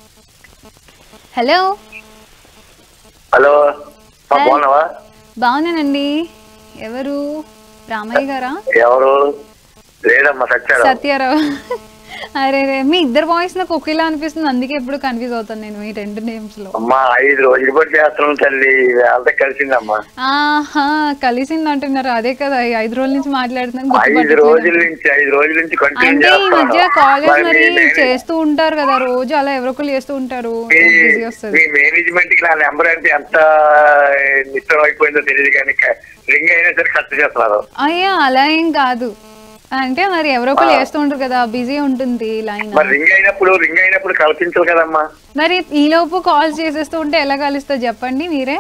హలో హలో బాగున్నానండి. ఎవరు? రామయ్య గారా? ఎవరు? లేదమ్మా సత్యారావు. సత్యారావు. అరే రే, మీ ఇద్దరు వాయిస్ నాకు ఒకేలా అనిపిస్తుంది, అందుకే ఎప్పుడు కన్ఫ్యూజ్ అవుతాను నేను ఈ రెండు నేమ్స్ లో. అమ్మా ఐదు రోజులు బట్టి చేస్తున్నాం తల్లి, వాళ్ళతో కలిసిందమ్మా. ఆహా కలిసింది అంటున్నారు, అదే కదా ఐదు రోజుల నుంచి మాట్లాడుతున్నాను. ఐదు రోజుల నుంచి ఐదు రోజుల నుంచి అంటే ఈ మధ్య కాలేజ్ మరి చేస్తూ ఉంటారు కదా రోజు, అలా ఎవరొకరు చేస్తూ ఉంటారు. మీ మేనేజ్మెంట్ కి నా నెంబర్ అంటే ఎంత నిశ్చయం అయిపోయిందో తెలియదు కానీ రింగ్ అయినా సరే ఖర్చు చేస్తున్నారు. అయ్యా అలా ఏం కాదు, అంటే మరి ఎవరో ఒకరు చేస్తూ ఉంటారు కదా, బిజీ ఉంటుంది లైన్. రింగ్ అయినప్పుడు రింగ్ అయినప్పుడు కల్పించాలి కదమ్మా. మరి ఈ లోపు కాల్స్ చేసేస్తూ ఉంటే ఎలా కలుస్తారు చెప్పండి మీరే?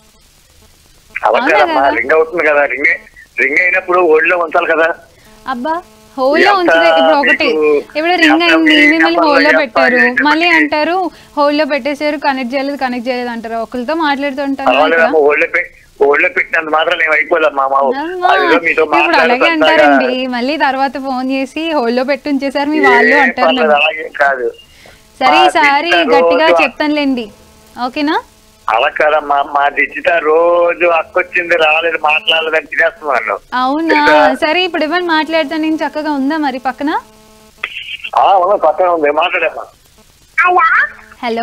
రింగ్ అవుతుంది కదా, రింగ్ రింగ్ అయినప్పుడు హోల్డ్ లో ఉంచాలి కదా. అబ్బా హోల్ లో ఉంచితే ఇప్పుడు ఒకటి, ఇప్పుడు రింగ్ అయింది మిమ్మల్ని హోల్ లో పెట్టారు, మళ్ళీ అంటారు హోల్ లో పెట్టేసారు, కనెక్ట్ చేయలేదు కనెక్ట్ చేయలేదు అంటారు. ఒకరితో మాట్లాడుతూ ఉంటారు. ఒళ్ళో పెట్టినంత మాత్రం నేను అయిపోదాం మా మావు అమ్మా, అదిగో మీతో ఇప్పుడు అలాగే అంటారండి, మళ్ళీ తర్వాత ఫోన్ చేసి హోల్డ్లో పెట్టుంచేసారు మీ వాళ్ళు అంటారు నన్ను. అలాగే కాదు. సరే మా ఈసారి దిచ్చిత గట్టిగా రోజు- చెప్తానులేండి, ఓకేనా? అలా కాదమ్మా, మా దిచ్చిత రోజు అక్కొచ్చింది రాలేదు మాట్లాడలేదని తినేస్తున్నాను. అవునా, సరే ఇప్పుడు ఇవ్వండి మాట్లాడతాను నేను. చక్కగా ఉందా మరి పక్కన? ఆ, అవును, పక్కన ఉంది, మాట్లాడమ్మా. హలో హలో,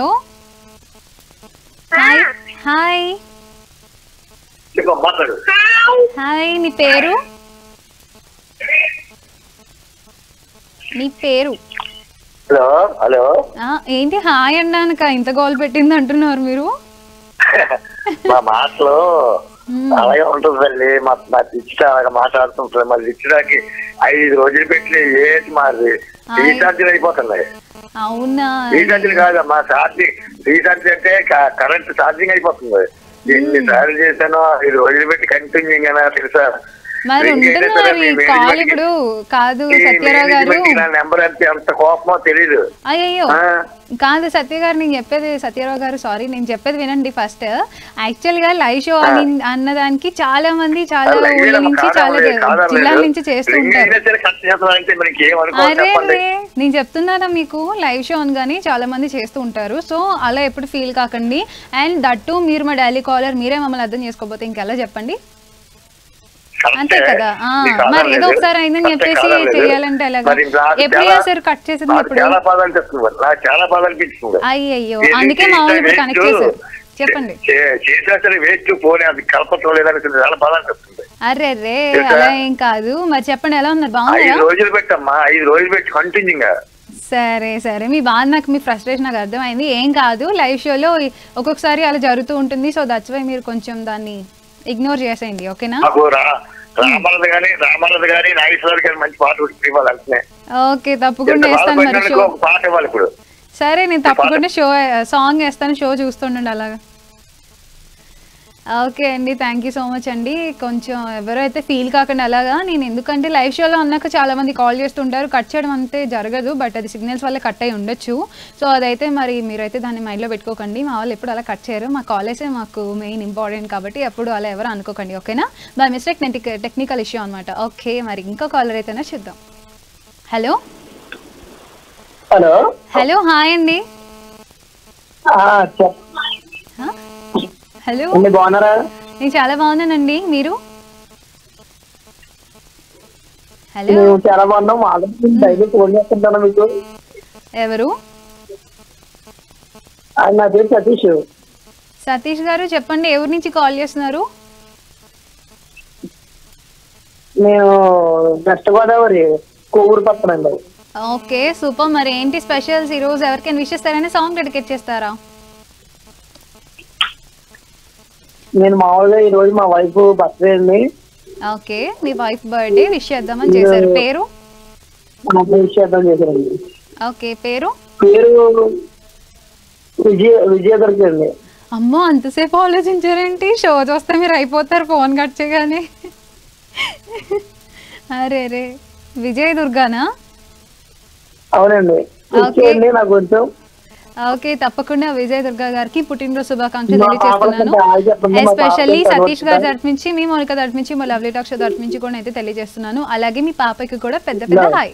హాయ్ హాయ్ చెప్పు, మాట్లాడు. హాయ్, నీ పేరు? నీ పేరు? హలో హలో ఆ, ఏంటి హాయ్ అన్నానుక ఇంత గోల్ పెట్టింది అంటున్నారు మీరు? మా మాటలో అలాగే ఉంటుంది తల్లి. మా మా దిచ్చిట అలాగే మాట్లాడుతుంటుంది. మరి దిచ్చడానికి ఐదు రోజులు పెట్టి ఏది మాది రీఛార్జీలు అయిపోతున్నాయి. అవునా, రీఛార్జీలు కాదమ్మా, ఛార్జింగ్. రీఛార్జ్ అంటే కరెంట్ ఛార్జింగ్ అయిపోతుంది. ఎన్ని సార్లు చేశానో ఐదు రోజులు పెట్టి కంటిన్యూగా తెలుసా. మరి ఉంటున్నారు కాల్ ఇప్పుడు కాదు సత్యరావు గారు. నెంబర్ అంటే ఎంత కోపమో తెలీదు. అయ్యో కాదు సత్య గారు, నేను చెప్పేది సత్యరావు గారు, సారీ నేను చెప్పేది వినండి ఫస్ట్. యాక్చువల్ గా లైవ్ షో అని అన్నదానికి చాలా మంది చాలా ఊళ్ళ నుంచి చాలా జిల్లాల నుంచి చేస్తూ ఉంటారు. అరే నేను చెప్తున్నానా మీకు, లైవ్ షో అని కానీ చాలా మంది చేస్తూ ఉంటారు. సో అలా ఎప్పుడు ఫీల్ కాకండి. అండ్ దట్టు మీరు మా డైలీ కాలర్, మీరే మమ్మల్ని అర్థం చేసుకోకపోతే ఇంకెలా చెప్పండి, అంతే కదా. మరి ఏదో ఒకసారి అయిందని చెప్పేసి చెయ్యాలంటే ఎలాగా? ఎప్పుడు చేశారు కట్ చేసేది? ఇప్పుడు అయ్యో, అందుకే మా వాళ్ళు ఇప్పుడు కనెక్ట్ చేశారు. చెప్పండి. అరే రే అలా ఏం కాదు. మరి చెప్పండి ఎలా ఉన్నారు, బాగున్నారా? రోజులు పెట్టమ్మా, ఐదు రోజులు పెట్టి కంటిన్యూగా. సరే సరే, మీ బాధ నాకు, మీ ఫ్రస్ట్రేషన్ నాకు అర్థమైంది. ఏం కాదు, లైవ్ షోలో ఒక్కొక్కసారి అలా జరుగుతూ ఉంటుంది. సో దట్స్ వై మీరు కొంచెం దాన్ని ఇగ్నోర్ చేసేయండి, ఓకేనా? రామరథ గాని రామరథ గాని నాగేశ్వర గారి మంచి పాట ఇవ్వాలి. ఓకే తప్పకుండా వేస్తాను మరి షో. పాట ఇవ్వాలి ఇప్పుడు. సరే నేను తప్పకుండా షో సాంగ్ వేస్తాను, షో చూస్తుండండి అలాగా. ఓకే అండి, థ్యాంక్ యూ సో మచ్ అండి. కొంచెం ఎవరైతే ఫీల్ కాకుండా అలాగా, నేను ఎందుకంటే లైవ్ షోలో అన్నాక చాలా మంది కాల్ చేస్తుంటారు, కట్ చేయడం అంతే జరగదు, బట్ అది సిగ్నల్స్ వల్ల కట్ అయి ఉండొచ్చు. సో అదైతే మరి మీరైతే దాన్ని మైండ్లో పెట్టుకోకండి. మా వాళ్ళు ఎప్పుడు అలా కట్ చేయరు, మా కాలేజే మాకు మెయిన్ ఇంపార్టెంట్ కాబట్టి ఎప్పుడు అలా ఎవరు అనుకోకండి, ఓకేనా? బై మిస్టేక్ టెక్నికల్ ఇష్యూ అనమాట. ఓకే, మరి ఇంకో కాలర్ అయితేనే చూద్దాం. హలో హలో హలో హాయ్ అండి. హలో, బాగున్నారా? నేను చాలా బాగున్నానండి, మీరు? హలో, చాలా బాగున్నాం. డైలీ ఫోన్ చేస్తుంటాను మీకు. ఎవరు? నా పేరు సతీష్. సతీష్ గారు చెప్పండి, ఎవరి నుంచి కాల్ చేస్తున్నారు? నేను వెస్ట్ గోదావరి కోవూరు పక్కన అండి. Okay super. మరి ఏంటి స్పెషల్స్ ఈ రోజు? ఎవరికైనా విష్ చేస్తారని సాంగ్ డెడికేట్ చేస్తారా? నేను మామూలుగా ఈ రోజు మా వైఫ్ బర్త్డే అండి. ఓకే, మీ వైఫ్ బర్త్డే విష్ చేద్దామని చేశారు. పేరు? విష్ చేద్దాం చేశారండి. ఓకే, పేరు? పేరు విజయ విజయ దొరికండి. అమ్మో అంతసేపు ఆలోచించారేంటి? షో చూస్తే మీరు అయిపోతారు ఫోన్ కట్ చేయగానే. అరే రే, విజయ్ దుర్గానా? అవునండి. నాకు కొంచెం ఓకే తప్పకుండా విజయ్ దుర్గా గారికి పుట్టినరోజు శుభాకాంక్షలు తెలియజేస్తున్నాను. ఎస్పెషల్లీ సతీష్ గారి తరఫు నుంచి, మీ మౌనిక తరఫు నుంచి, మా లవ్లీ టాక్ షో తరఫు నుంచి కూడా అయితే తెలియజేస్తున్నాను. అలాగే మీ పాపకి కూడా పెద్ద పెద్ద హాయ్.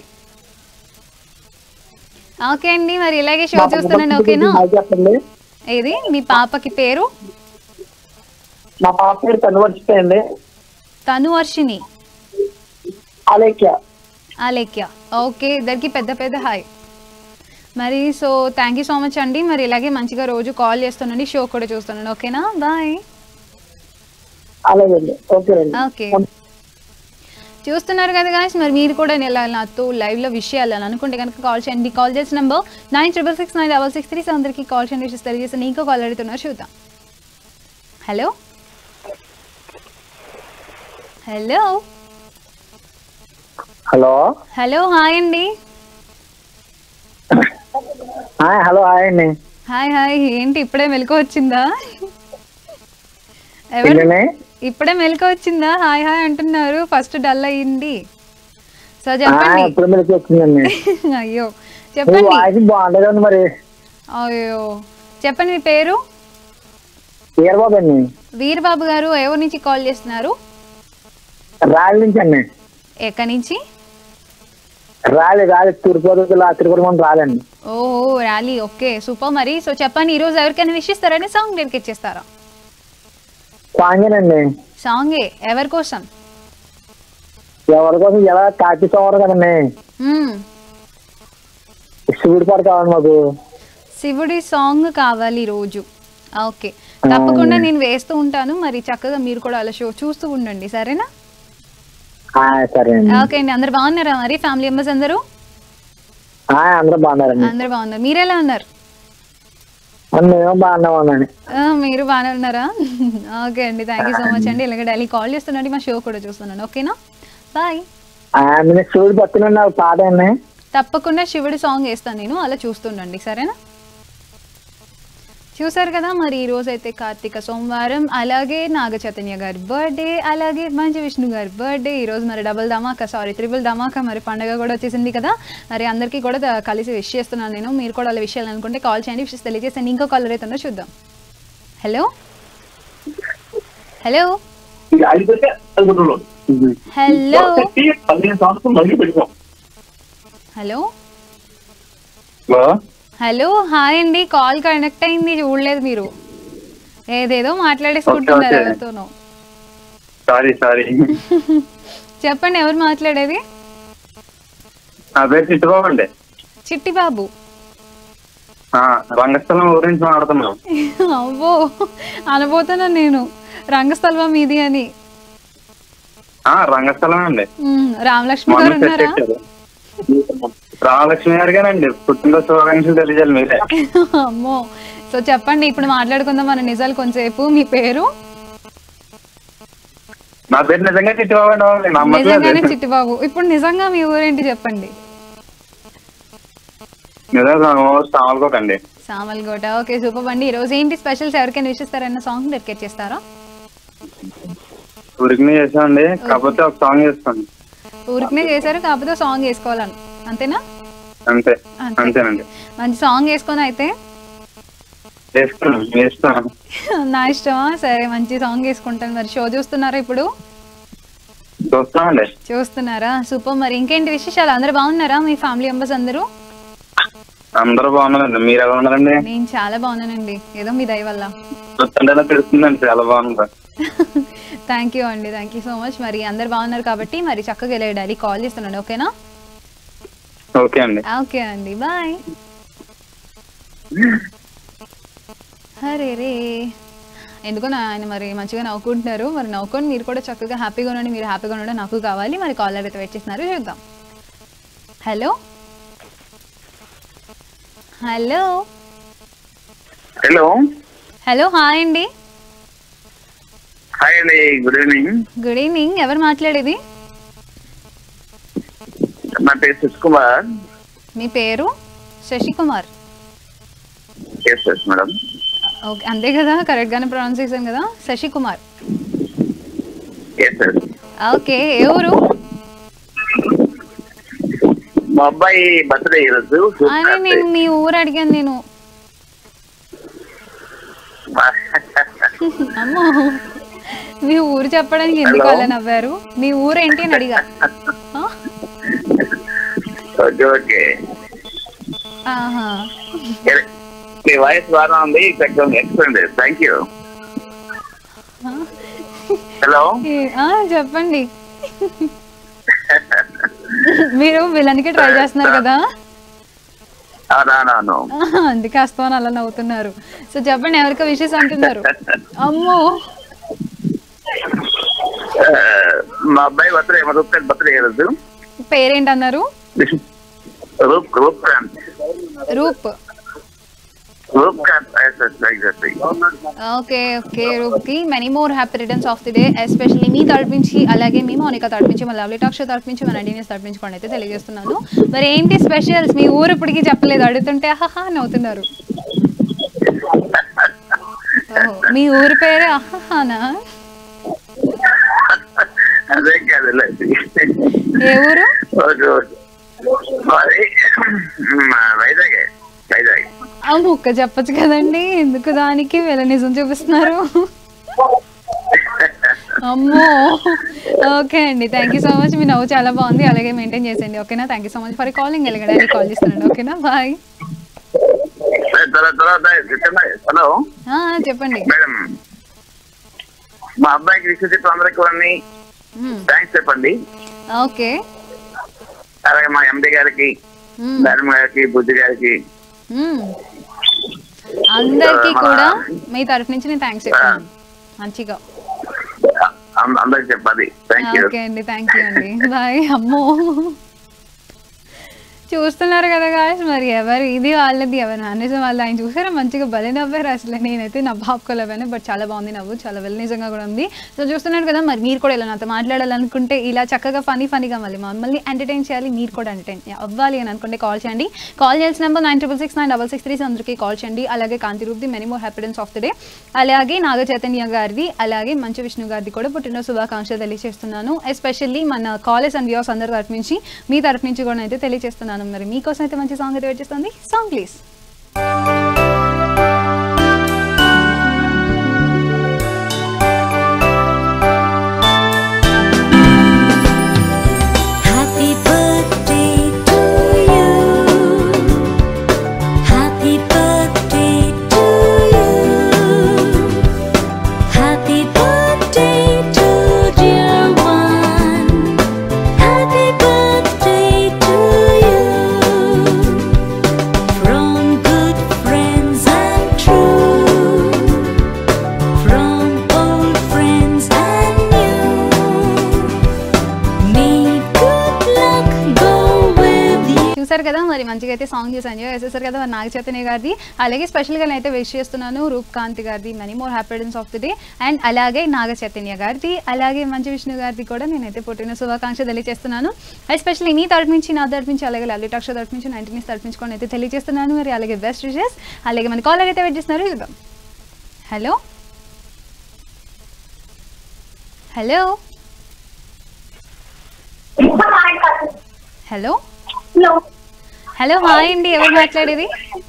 ఓకే అండి, మరి ఇలాగే షో చూస్తానండి, ఓకేనా? ఏది మీ పాపకి పేరు? మా పాప పేరు తనువర్షిని అండి. తనువర్షిని. అలేఖ్య. అలేఖ్య. ఓకే, ఇద్దరికి పెద్ద పెద్ద హాయ్. మరి so thank you so much అండి. మరి ఇలాగే మంచిగా రోజు కాల్ చేస్తానండి, షో కూడా చూస్తానండి, ఓకేనా? బాయ్. ఓకే, చూస్తున్నారు కదా గాయ్స్, మరి మీరు కూడా ఇలా నాతో లైవ్లో విష్ చేయాలని అనుకుంటే కనుక కాల్ చేయండి. కాల్ చేసిన number nine triple six nine double six three సెవెన్కి కాల్ చేయండి. విషయం తెలియజేస్తాను. ఇంకో కాల్ అడుగుతున్నారు, చూద్దాం. Hello hello hello hello hi అండి. హలో హాయ్ అండి. Hi hi. ఏంటి ఇప్పుడే మెలకు వచ్చిందా? ఎవరు ఇప్పుడే మెలకు వచ్చిందా? హాయ్ హాయ్ అంటున్నారు, ఫస్ట్ డల్ అయ్యింది. సో చెప్పండి. అయ్యో చెప్పండి. బాగుంటుంది మరి. అయ్యో చెప్పండి, మీ పేరు? వీరబాబు అండి. వీరబాబు గారు ఎవరి నుంచి కాల్ చేస్తున్నారు? రాలి నుంచి అండి. ఎక్కడి నుంచి? రాలి రాలి తిరుపతి తిరుపతి రాలండి. ఓ ర్యాలీ, ఓకే సూపర్. మరి సో చెప్పండి, ఈ రోజు ఎవరికైనా విష్ ఇస్తారని సాంగ్ డెడికేట్ చేస్తారా? సాంగేనండి. సాంగే ఎవరి కోసం? ఎవరి కోసం? ఎలా కాకి సోమవారం కదండి, శివుడి పాట కావాలి మాకు. శివుడి సాంగ్ కావాలి రోజు. ఓకే తప్పకుండా నేను వేస్తూ ఉంటాను. మరి చక్కగా మీరు కూడా అలా షో చూస్తూ ఉండండి, సరేనా? సరే అండి. ఓకే అండి. అందరు బాగున్నారా? మరి ఫ్యామిలీ మెంబర్స్ అందరూ అందరూ బాగున్నారండి. అందరు బాగున్నారు. మీరు ఎలా ఉన్నారు? మేము బాగున్నామండి. మీరు బాగానే ఉన్నారా? ఓకే అండి, థ్యాంక్ యూ సో మచ్ అండి. ఇలాగ డైలీ కాల్ చేస్తున్నాండి, మా షో కూడా చూస్తున్నాను. ఓకేనా, బాయ్. శివుడు పక్కన పాట అండి. తప్పకుండా శివుడి సాంగ్ వేస్తాను నేను, అలా చూస్తుండండి, సరేనా? చూసారు కదా, మరి ఈ రోజు అయితే కార్తీక సోమవారం, అలాగే నాగ చైతన్య గారి బర్త్డే, అలాగే మంచి విష్ణు గారి బర్త్డే. ఈ రోజు మరి డబుల్ ధమాకా, సారీ త్రిబుల్ ధమాకా, మరి పండుగ కూడా వచ్చేసింది కదా. మరి అందరికీ కూడా కలిసి విష్ చేస్తున్నాను నేను. మీరు కూడా అలా విషయాలు అనుకుంటే కాల్ చేయండి, విషయం తెలియజేస్తాను. ఇంకో కాలర్ అయితే ఉందో చూద్దాం. Hello hello hello hello hello hi అండి. కాల్ కనెక్ట్ అయింది, చూడలేదు మీరు. ఏదేదో మాట్లాడేసుకుంటున్నారు ఎవరితోనో. సారీ సారీ చెప్పండి, ఎవరు మాట్లాడేది? చిట్టిబాబు అండి. చిట్టిబాబు, రంగస్థలం గురించి మాట్లాడుతున్నాం. అవ్వో అనబోతున్నాను నేను, రంగస్థలం మీది అని. రంగస్థలం అండి. రామలక్ష్మి గారు ఉన్నారా? రామలక్ష్మి గారిగానండి, పుట్టినరోజు శుభాకాంక్షలు తెలియజేయాలి మీరే. అమ్మో, సో చెప్పండి, ఇప్పుడు మాట్లాడుకుందాం మన నిజాలు కొంచెంసేపు. మీ పేరు? నా పేరు నిజంగా చిట్టిబాబు అండి. నిజంగానే చిట్టిబాబు. ఇప్పుడు నిజంగా మీ ఊరేంటి చెప్పండి? సామల్కోట అండి. సామల్కోట, ఓకే సూపర్ అండి. ఈ రోజు ఏంటి స్పెషల్స్? ఎవరికైనా విష్ ఇస్తారన్న సాంగ్ డెడికేట్ చేస్తారా? ఊరికనే చేసామండి, కాకపోతే ఒక సాంగ్ చేస్తాను. ఊరికనే చేశారు, కాకపోతే సాంగ్ వేసుకోవాలని, అంతేనా? అంతే అంతేనండి. మంచి సాంగ్ వేసుకొని అయితే నా ఇష్టమా? సరే, మంచి సాంగ్ వేసుకుంటాను. మరి షో చూస్తున్నారా ఇప్పుడు? చూస్తామండి. చూస్తున్నారా? సూపర్. మరి ఇంకేంటి విశేషాలు? అందరు బాగున్నారా? మీ ఫ్యామిలీ మెంబర్స్ అందరూ? అందరూ బాగున్నారండి. మీరు ఎలా ఉన్నారండి? నేను చాలా బాగున్నానండి, ఏదో మీ దయ వల్ల. తెలుస్తుందండి, చాలా బాగుంది. థ్యాంక్ యూ అండి, థ్యాంక్ యూ సో మచ్. మరి అందరు బాగున్నారు కాబట్టి మరి చక్కగా వెళ్ళే డైలీ కాల్ చేస్తున్నాను, ఓకేనా? ఓకే అండి. ఓకే అండి, బాయ్. అరే రే, ఎందుకో ఆయన మరి మంచిగా నవ్వుకుంటున్నారు. మరి నవ్వుకొని మీరు కూడా చక్కగా హ్యాపీగా ఉండండి. మీరు హ్యాపీగా ఉండడం నాకు కావాలి. మరి కాలర్ అయితే వెయిట్ చేస్తున్నారు, చూద్దాం. Hello hello hello hello hi అండి. హాయ్ అండి, గుడ్ ఈవినింగ్. Good evening. ఎవరు మాట్లాడేది? నా పేరు శశికుమార్. మీ పేరు? Shashikumar. Yes yes madam. Okay, అంతే కదా, కరెక్ట్ గానే ప్రొనౌన్స్ చేశాను కదా, శశికుమార్. Yes yes. ఓకే, ఏ ఊరు? మా అబ్బాయి బర్త్డే ఈరోజు. అదే నేను మీ ఊరు అడిగాను నేను. అమ్మో, మీ ఊరు చెప్పడానికి ఎందుకు అలా నవ్వారు? మీ ఊరు ఏంటి అని అడిగా. Okay okay. ఆహా, మీ వాయిస్ బాగా ఉంది, ఎక్స్ప్లెయిన్. Thank you. హలో, చెప్పండి. మీరు విలన్కి ట్రై చేస్తున్నారు కదా, అందుకే వస్తామని అలా నవ్వుతున్నారు. సో చెప్పండి, ఎవరికో విషెస్ అంటున్నారు. అమ్మో, మా అబ్బాయి బర్త్డే, మా రూప్ బర్త్డే ఈరోజు. పేరేంటన్నారు? రూప్. Roop Roop okay okay. రూప్కి many more happy returns of the day, especially మీ తరపించి, అలాగే మీ మౌనిక తరపించి, మా లవ్లీ టాక్ షో తరపించి, మన డీనియస్ తరపించుకోండి అయితే తెలియజేస్తున్నాను. మరి ఏంటి స్పెషల్స్? మీ ఊరు ఇప్పటికీ చెప్పలేదు, అడుగుతుంటే అహహా నవ్వుతున్నారు. ఓహో, మీ ఊరి పేరే అహహానా? ఏ ఊరు? వైజాగ్. వైజాగ్. ఆ ముక్క చెప్పచ్చు కదండి, ఎందుకు దానికి వీళ్ళ నిజం చూపిస్తున్నారు. అమ్మో ఓకే అండి, థ్యాంక్ యూ సో మచ్. మీ నవ్వు చాలా బాగుంది, అలాగే మెయింటైన్ చేసేయండి ఓకేనా. Thank you so much for calling. ఎలాగడానికి కాల్ చేస్తున్నాను ఓకేనా, బాయ్. హలో చెప్పండి. మేడం, మా అబ్బాయికి రిసీవ్ అందరికి థ్యాంక్స్ చెప్పండి. ఓకే, అలాగే మా ఎండి గారికి, ధర్మ గారికి, బుద్ధి గారికి, అందరికి కూడా మీ తరఫు నుంచి నేను థ్యాంక్స్ చెప్పాను మంచిగా. అందరికి చెప్పాలి. ఓకే అండి, థ్యాంక్ యూ అండి, బాయ్. అమ్మో చూస్తున్నారు కదా గాయస్, మరి ఎవరు ఇది వాళ్ళది, ఎవరు మేనేజర్ వాళ్ళు. ఆయన చూసారా మంచిగా భలే నవ్వారు. అసలు నేనైతే నవ్వాపుకోలేను, బట్ చాలా బాగుంది నవ్వు, చాలా వెల్ నిజంగా కూడా ఉంది. సో చూస్తున్నారు కదా, మరి మీరు కూడా ఇలా నాతో మాట్లాడాలనుకుంటే ఇలా చక్కగా ఫనీ ఫనీగా మళ్ళీ మమ్మల్ని ఎంటర్టైన్ చేయాలి, మీరు కూడా ఎంటర్టైన్ అవ్వాలి అని అనుకుంటే కాల్ చేయండి. కాల్ చేయాల్సిన number nine triple six nine double six three అందరికీ కాల్ చేయండి. అలాగే కాంతి రూప్ది many more happy returns of the day, అలాగే నాగ చైతన్య గారిది, అలాగే మంచు విష్ణు గారిది కూడా పుట్టిన శుభాకాంక్షలు తెలియజేస్తున్నాను. ఎస్పెషల్లీ మన కాలేజ్ అండ్ వ్యూస్ అందరి తరఫు నుంచి, మీ తరఫు నుంచి కూడా అయితే తెలియజేస్తున్నాను. మరి మీకోసం అయితే మంచి సాంగ్ అయితే వచ్చేస్తుంది. Song please. కదా, మరి మంచిగా అయితే సాంగ్ చేసి ఎంజాయ్ చేసేసారు కదా. మరి నాగ చైతన్య గారిది, అలాగే స్పెషల్గా అయితే విష్ చేస్తున్నాను రూప్ కాంతి గారిది many more happy returns of the day, and అలాగే నాగ చైతన్య గారిది, అలాగే మంచు విష్ణు గారిది కూడా నేనైతే పుట్టిన శుభాకాంక్షలు తెలియజేస్తున్నాను. ఎస్పెషల్లీ మీ తరఫు నుంచి, నా తరఫు నుంచి, అలాగే లలిత అక్ష తరఫు నుంచి, నైన్టీన్ తరఫు నుంచి కూడా అయితే తెలియజేస్తున్నాను. మరి అలాగే బెస్ట్ విషెస్. అలాగే మన కాలర్ అయితే వెయిట్ చేస్తున్నారు, చూద్దాం. Hello hello hello hello hi అండి, ఎవరు మాట్లాడేది?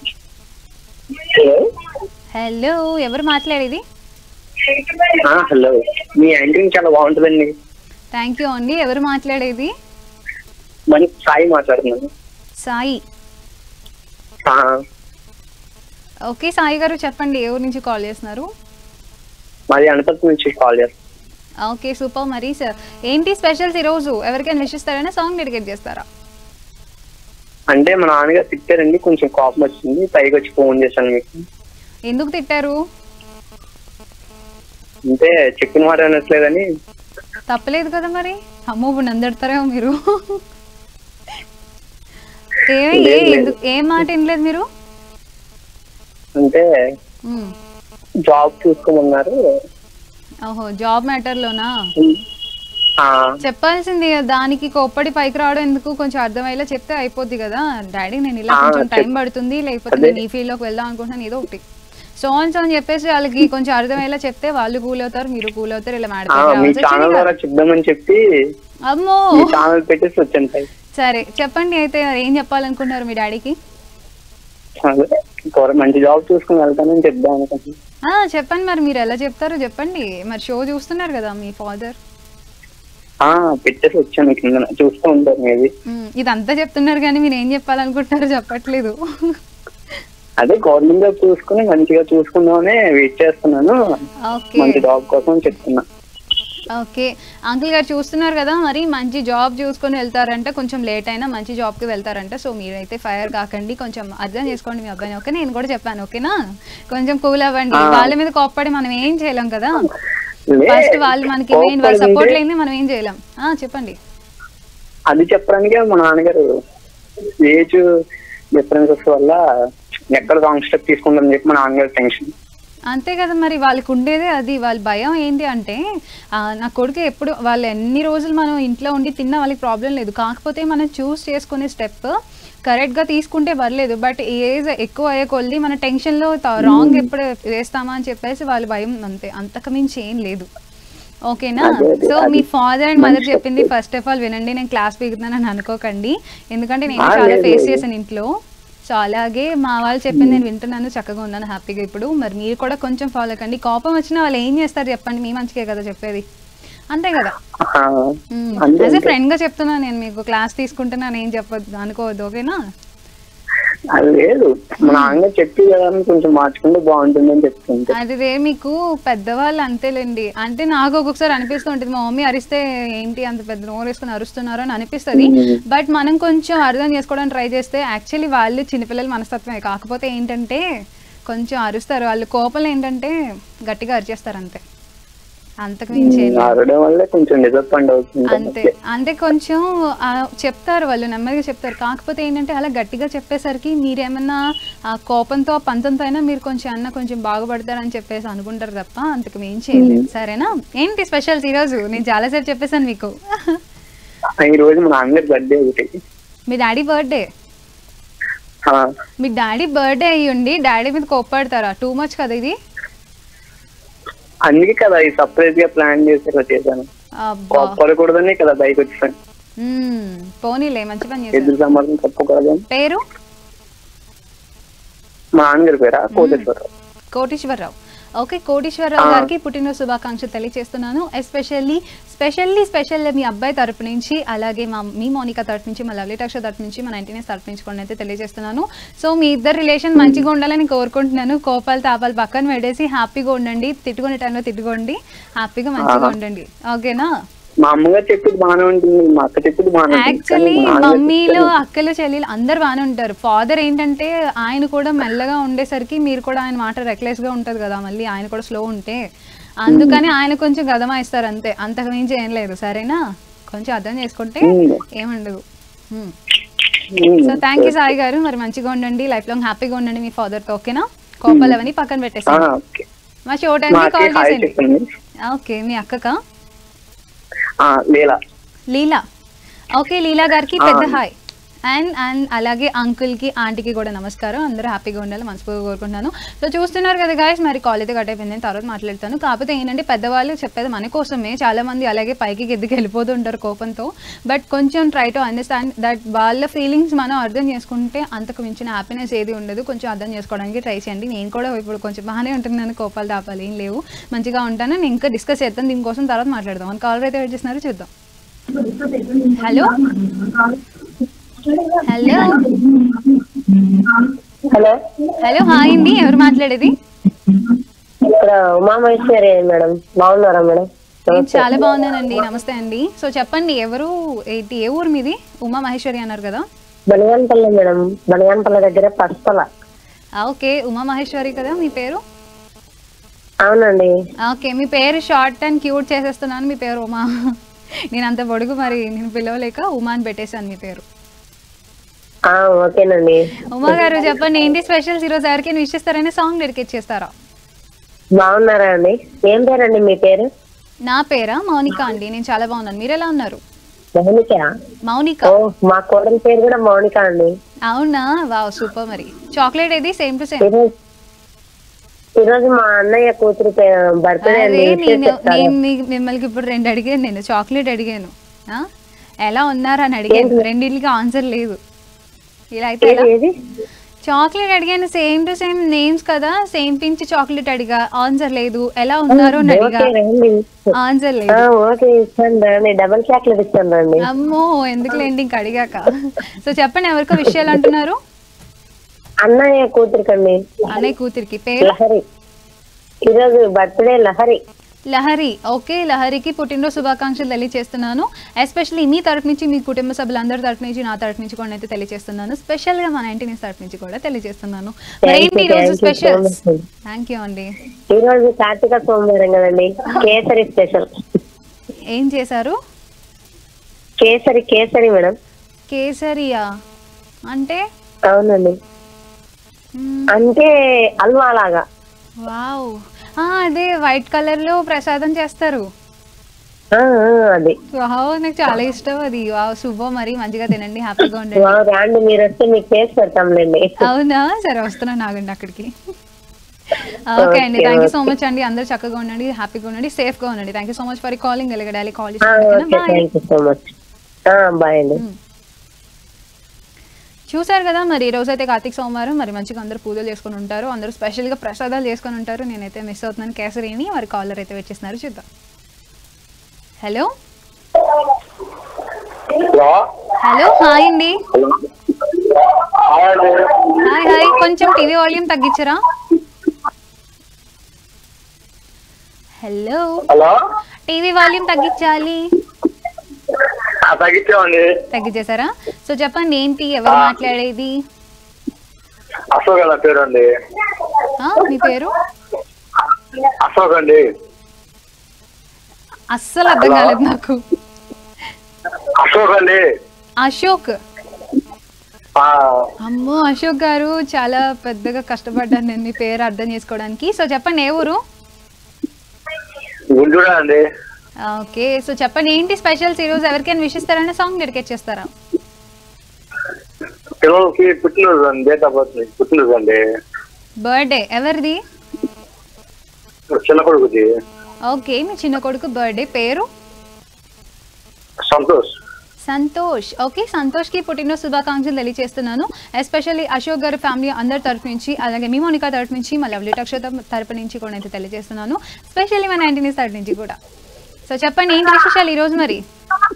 హలో ఎవరు మాట్లాడేది? హలో, మీ యాంకరింగ్ చాలా బాగుంటుందండి. థ్యాంక్ యూ అండి. ఎవరు మాట్లాడేది? సాయి మాట్లాడుతున్నాను. సాయి, ఓకే సాయి గారు చెప్పండి, ఏ ఊరు నుంచి కాల్ చేస్తున్నారు? మాది అనపర్తి నుంచి కాల్ చేస్తాను. Okay super. మరి సార్ ఏంటి స్పెషల్స్ ఈరోజు? ఎవరికైనా విష్ ఇస్తారైనా సాంగ్ డెడికేట్ చేస్తారా? అంటే మా నాన్నగారు తిట్టారండి, కొంచెం కోపం వచ్చింది, పైకి వచ్చి ఫోన్ చేశాను మీకు. ఎందుకు తిట్టారు? అంటే చెప్పిన మాట అనట్లేదని. తప్పలేదు కదా మరి. అమ్మో ఇప్పుడు నందెడతారేమో మీరు. ఏం మాట వినలేదు మీరు? అంటే జాబ్ చూసుకోమన్నారు. ఓహో, జాబ్ మ్యాటర్ లోనా? చెప్పాల్సింది దానికి కోప్పడి పైకి రావడం ఎందుకు? కొంచెం అర్థమయ్యేలా చెప్తే అయిపోద్ది కదా. డాడీ నేను ఇలా కొంచెం టైం పడుతుంది, లేకపోతే నేను ఈ ఫీల్డ్ లోకి వెళ్దాం అనుకుంటున్నాను, ఏదో ఒకటి సోన్స్ అని చెప్పేసి వాళ్ళకి కొంచెం అర్థమయ్యేలా చెప్తే వాళ్ళు కూల్ అవుతారు, మీరు కూల్ అవుతారు. ఇలా చెప్దామని చెప్పి అమ్మో పెట్టేసి వచ్చాను. సరే చెప్పండి అయితే, ఏం చెప్పాలనుకుంటున్నారు మీ డాడీకి? మంచి జాబ్ చూసుకుని వెళ్తానని చెప్దాం అనుకుంటున్నా. చెప్పండి మరి, మీరు ఎలా చెప్తారో చెప్పండి. మరి షో చూస్తున్నారు కదా మీ ఫాదర్. పెట్టేసి వచ్చాను, కింద చూస్తూ ఉంటారు. మీది ఇదంతా చెప్తున్నారు కానీ మీరు ఏం చెప్పాలనుకుంటున్నారో చెప్పట్లేదు. అదే గవర్నమెంట్ జాబ్ చూసుకుని మంచిగా చూసుకుందామని వెయిట్ చేస్తున్నాను, మంచి జాబ్ కోసం చెప్తున్నా. ఓకే అంకుల్ గారు చూస్తున్నారు కదా, మరి మంచి జాబ్ చూసుకొని వెళ్తారంటే, కొంచెం లేట్ అయినా మంచి జాబ్ కి వెళ్తారంటే, సో మీరైతే ఫైర్ కాకండి, కొంచెం అర్థం చేసుకోండి మీ అబ్బాయిని. ఓకే నేను కూడా చెప్పాను ఓకేనా, కొంచెం కూల్ అవ్వండి. వాళ్ళ మీద కోప్పడి మనం ఏం చేయలేం కదా. ఫస్ట్ వాళ్ళు మనకి మెయిన్ వాళ్ళ సపోర్ట్ లేని మనం ఏం చేయలేం. చెప్పండి. అది చెప్పడానికే మా నాన్నగారు ఏజ్ డిఫరెన్సెస్ వల్ల ఎక్కడ రాంగ్ స్టెప్ తీసుకుంటారని చెప్పి మా నాన్నగారు టెన్షన్. అంతే కదా మరి, వాళ్ళకి ఉండేదే అది. వాళ్ళ భయం ఏంటి అంటే, నా కొడుకు ఎప్పుడు వాళ్ళు ఎన్ని రోజులు మనం ఇంట్లో ఉండి తిన్నా వాళ్ళకి ప్రాబ్లం లేదు, కాకపోతే మనం చూస్ చేసుకునే స్టెప్ కరెక్ట్గా తీసుకుంటే పర్లేదు. బట్ ఏజ్ ఎక్కువ అయ్యే కొద్ది మన టెన్షన్లో రాంగ్ ఎప్పుడు వేస్తామా అని చెప్పేసి వాళ్ళ భయం, అంతే, అంతకు మించి ఏం లేదు. ఓకేనా? సో మీ ఫాదర్ అండ్ మదర్ చెప్పింది ఫస్ట్ ఆఫ్ ఆల్ వినండి. నేను క్లాస్ పీకుతున్నానని అనుకోకండి, ఎందుకంటే నేను చాలా ఫేస్ చేశాను ఇంట్లో. సో అలాగే మా వాళ్ళు చెప్పింది నేను వింటున్నాను, చక్కగా ఉన్నాను, హ్యాపీగా. ఇప్పుడు మరి మీరు కూడా కొంచెం ఫాలో కండి. కోపం వచ్చినా వాళ్ళు ఏం చేస్తారు చెప్పండి, మీ మంచికే కదా చెప్పేది, అంతే కదా. యాజ్ ఎ ఫ్రెండ్ గా చెప్తున్నా నేను, మీకు క్లాస్ తీసుకుంటున్నాను, ఏం చెప్పొద్దు అనుకోవద్దు, ఓకేనా? అది లేదు, మా నాన్న చెప్పి కదా కొంచెం మార్చుకుంటే బాగుంటుంది అని చెప్తుంటే. అదే మీకు పెద్దవాళ్ళు అంతేలేండి. అంటే నాకు ఒక్కొక్కసారి అనిపిస్తూ ఉంటుంది, మా మమ్మీ అరిస్తే ఏంటి అంత పెద్ద నోరు వేసుకుని అరుస్తున్నారు అని అనిపిస్తుంది. బట్ మనం కొంచెం అర్థం చేసుకోవడానికి ట్రై చేస్తే యాక్చువల్లీ వాళ్ళు చిన్నపిల్లల మనస్తత్వమే. కాకపోతే ఏంటంటే కొంచెం అరుస్తారు వాళ్ళు, కోపంలో ఏంటంటే గట్టిగా అరిచేస్తారు అంతే, అంతకు మించి అంతే. అంటే కొంచెం చెప్తారు వాళ్ళు, నెమ్మదిగా చెప్తారు. కాకపోతే ఏంటంటే అలా గట్టిగా చెప్పేసరికి మీరేమన్నా ఆ కోపంతో పంతంతో అయినా మీరు కొంచెం అన్న కొంచెం బాగుపడతారని చెప్పేసి అనుకుంటారు తప్ప అంతకు మించి ఏం లేదు, సరేనా? ఏంటి స్పెషల్స్ ఈరోజు? నేను చాలాసార్లు చెప్పేసాను మీకు. మీ డాడీ బర్త్డే, మీ డాడీ బర్త్డే అయ్యుండి డాడీ మీద కోప్పడతారా? టూ మచ్ కదా ఇది. అందుకే కదా ఈ సర్ప్రైజ్ గా ప్లాన్ చేసి చేశాను, కోప్పడకూడదనే కదా బైక్ వచ్చాను. పోనీలే, మంచి పని చేశారు. తప్పుకోదు. పేరు? మా నాన్నగారి పేరా? కోటేశ్వరరావు. కోటేశ్వరరావు. ఓకే, కోటేశ్వరరావు గారికి పుట్టినరోజు శుభాకాంక్షలు తెలియజేస్తున్నాను. ఎస్పెషల్లీ స్పెషల్లీ స్పెషల్ మీ అబ్బాయి తరపు నుంచి, అలాగే మా మీ మౌనిక తరపు నుంచి, మా లవ్లీ టాక్ష తరపు నుంచి, మా నైన్టీన్ తరపు నుంచి కూడా అయితే తెలియజేస్తున్నాను. సో మీ ఇద్దరు రిలేషన్ మంచిగా ఉండాలని కోరుకుంటున్నాను. కోపాలు తాపాలు పక్కన పెట్టేసి హ్యాపీగా ఉండండి, తిట్టుకునే టైంలో తిట్టుకోండి, హ్యాపీగా మంచిగా ఉండండి, ఓకేనా? మా అమ్మగారు చెప్పింది బాగానే ఉంటుంది, మా అక్క చెప్పింది బాగానే. యాక్చువల్లీ మమ్మీలో అక్కలు చెల్లెలు అందరు బాగానే ఉంటారు. ఫాదర్ ఏంటంటే ఆయన కూడా మెల్లగా ఉండేసరికి మీరు కూడా ఆయన మాట రెక్లెస్ గా ఉంటది కదా, మళ్ళీ ఆయన కూడా స్లో ఉంటే అందుకని ఆయన కొంచెం గదమా ఇస్తారు అంతే, అంతకు మించి ఏం లేదు, సరేనా? కొంచెం అర్థం చేసుకుంటే ఏముండదు. సో థ్యాంక్ యూ సాయి గారు, మరి మంచిగా ఉండండి, లైఫ్ లాంగ్ హ్యాపీగా ఉండండి మీ ఫాదర్ తో, ఓకేనా? కోపాలు అవన్నీ పక్కన పెట్టేసాను. మా షో టైం కాల్ చేసేయండి. ఓకే, మీ అక్కకా? లీలా. ఓకే, లీలా గారికి పెద్ద హాయ్. అండ్ అండ్ అలాగే అంకుల్కి ఆంటీకి కూడా నమస్కారం. అందరూ హ్యాపీగా ఉండాలి మనస్ఫూర్తిగా కోరుకుంటున్నాను. సో చూస్తున్నారు కదా గాయస్, మరి కాల్ అయితే కట్ అయిపోయింది, తర్వాత మాట్లాడతాను. కాకపోతే ఏంటంటే పెద్దవాళ్ళు చెప్పేది మన కోసమే, చాలా మంది అలాగే పైకి ఎద్దుకు వెళ్ళిపోతూ ఉంటారు కోపంతో. బట్ కొంచెం ట్రై టు అండర్స్టాండ్ దట్ వాళ్ళ ఫీలింగ్స్ మనం అర్థం చేసుకుంటే అంతకు మించిన హ్యాపీనెస్ ఏది ఉండదు. కొంచెం అర్థం చేసుకోవడానికి ట్రై చేయండి. నేను కూడా ఇప్పుడు కొంచెం బాగానే ఉంటున్నాను, కోపాలు తాపాలు ఏం లేవు, మంచిగా ఉంటాను. నేను ఇంకా డిస్కస్ చేస్తాను దీనికోసం, తర్వాత మాట్లాడదాం. అని కాల్ అయితే వెయిట్ చేస్తున్నారు, చూద్దాం. Hello hello hello hello hi అండి, ఎవరు మాట్లాడేది? ఇక్కడ ఉమామహేశ్వరి మేడం, బాగున్నారా మేడం? నేను చాలా బాగున్నానండి, నమస్తే అండి. సో చెప్పండి, ఎవరు ఏంటి, ఏ ఊరు మీది? ఉమా మహేశ్వరి అన్నారు కదా. బనియాన్పల్లి మేడం, బనియాన్పల్లి దగ్గర పర్స్తల. ఓకే, ఉమా మహేశ్వరి కదా మీ పేరు? అవునండి. ఓకే, మీ పేరు షార్ట్ అండ్ క్యూట్ చేసేస్తున్నాను, మీ పేరు ఉమా. నేను అంత పొడుగు మరి నేను పిలవలేక ఉమా అని పెట్టేశాను మీ పేరు. ఓకేనండి. ఉమా గారు చెప్పండి, ఏంటి స్పెషల్స్ ఈరోజు? ఎవరికి విష్ చేస్తారని సాంగ్ డెడికేట్ చేస్తారా? బాగున్నారా అండి? ఏం పేరండి మీ పేరు? నా పేరా మౌనిక అండి, నేను చాలా బాగున్నాను. మీరు ఎలా ఉన్నారు? మౌనిక. మౌనిక, మా కోడలి పేరు కూడా మౌనిక అండి. అవునా, వావ్ సూపర్. మరి చాక్లెట్ ఏది? Same to same. ఈ రోజు మా అన్నయ్య కూతురు బర్త్డే. నేను మిమ్మల్ని ఇప్పుడు రెండు అడిగాను, నేను చాక్లెట్ అడిగాను, ఎలా ఉన్నారని అడిగాను, రెండింటికి ఆన్సర్ లేదు. ఇలా అయితే చాక్లెట్ అడిగాను, సేమ్ టు సేమ్ నేమ్స్ కదా, సేమ్ పించ్ చాక్లెట్ అడిగా, ఆన్సర్ లేదు. ఎలా ఉన్నారో అని అడిగా, ఆన్సర్ లేదు. డబుల్ చాక్లెట్ ఇస్తాను. అమ్మో ఎందుకులేండి ఇంక అడిగాక. సో చెప్పండి, ఎవరికో విషయాలు అంటున్నారు? అన్నయ్య కూతురికండి. అన్నయ్య కూతురికి పేరు? లహరి. ఈరోజు బర్త్డే లహరి. లహరి. ఓకే, లహరికి పుట్టినరోజు శుభాకాంక్షలు తెలియజేస్తున్నాను. ఎస్పెషల్లీ మీ తరఫు నుంచి, మీ కుటుంబ సభ్యులందరి తరఫు నుంచి, నా తరఫు నుంచి కూడా అయితే తెలియజేస్తున్నాను. స్పెషల్ గా మా నైన్టీన్ తరఫు నుంచి కూడా తెలియజేస్తున్నాను. థ్యాంక్ యూ అండి. ఈ రోజు కార్తీక సోమవారం కదండి, కేసరి స్పెషల్. ఏం చేశారు? కేసరి. కేసరి మేడం. కేసరియా అంటే? అవునండి, అంటే హల్వా లాగా. వావ్, అదే వైట్ కలర్ లో ప్రసాదం చేస్తారు. అది వావ్, నాకు చాలా ఇష్టం అది. వావ్ శుభం, మరి మంచిగా తినండి, హ్యాపీగా ఉండండి. మీరు వస్తే మీకు చేసి పెడతాంలేండి. అవునా, సరే వస్తున్నాను, నాగండి అక్కడికి. ఓకే అండి, థ్యాంక్ యూ సో మచ్ అండి. అందరు చక్కగా ఉండండి, హ్యాపీగా ఉండండి, సేఫ్ గా ఉండండి. Thank you so much for calling. ఎలాగడాలి కాల్ చేసి. బాయ్ అండి. చూసారు కదా మరి ఈ రోజు అయితే కార్తీక సోమవారం, మరి మంచిగా అందరూ పూజలు చేసుకుని ఉంటారు, అందరూ స్పెషల్గా ప్రసాదాలు చేసుకుని ఉంటారు. నేనైతే మిస్ అవుతున్నాను కేసరిని. మరి కాలర్ అయితే వచ్చేస్తున్నారు, చూద్దాం. హలో హలో హాయ్ అండి. హాయ్ హాయ్ కొంచెం టీవీ వాల్యూమ్ తగ్గించరా? హలో హలో టీవీ వాల్యూమ్ తగ్గించాలి. తగ్గించామండి. తగ్గించేసారా? సో చెప్పండి ఏంటి, ఎవరు మాట్లాడేది? అశోక్ అన్న పేరు అండి. మీ పేరు? అశోక్ అండి. అస్సలు అర్థం కాలేదు నాకు. అశోక్ అండి. అశోక్? అమ్మో అశోక్ గారు చాలా పెద్దగా కష్టపడ్డాను నేను మీ పేరు అర్థం చేసుకోవడానికి. సో చెప్పండి ఏ ఊరు? గుంటూరు అండి. ఓకే సో చెప్పండి ఏంటి స్పెషల్స్ ఈ రోజు, ఎవరికైనా విష్ ఇస్తారనే సాంగ్ డెడికేట్ చేస్తారా? పిల్లలకి పుట్టినరోజు అండి, డేట్ ఆఫ్ బర్త్ పుట్టినరోజు అండి. బర్త్డే ఎవరిది? చిన్న కొడుకుది. ఓకే మీ చిన్న కొడుకు బర్త్డే, పేరు? సంతోష్. సంతోష్. ఓకే సంతోష్కి పుట్టినరోజు శుభాకాంక్షలు తెలియజేస్తున్నాను. ఎస్పెషల్లీ అశోక్ గారి ఫ్యామిలీ అందరి తరఫు నుంచి, అలాగే మీ మోనికా తరఫు నుంచి, మా లవ్లీ అక్షత తరపు నుంచి కూడా అయితే తెలియజేస్తున్నాను, స్పెషల్లీ మా నైన్టీన్ ఇయర్స్ తరఫు నుంచి కూడా. సో చెప్పండి ఏంటి విశేషాలు ఈ రోజు? మరి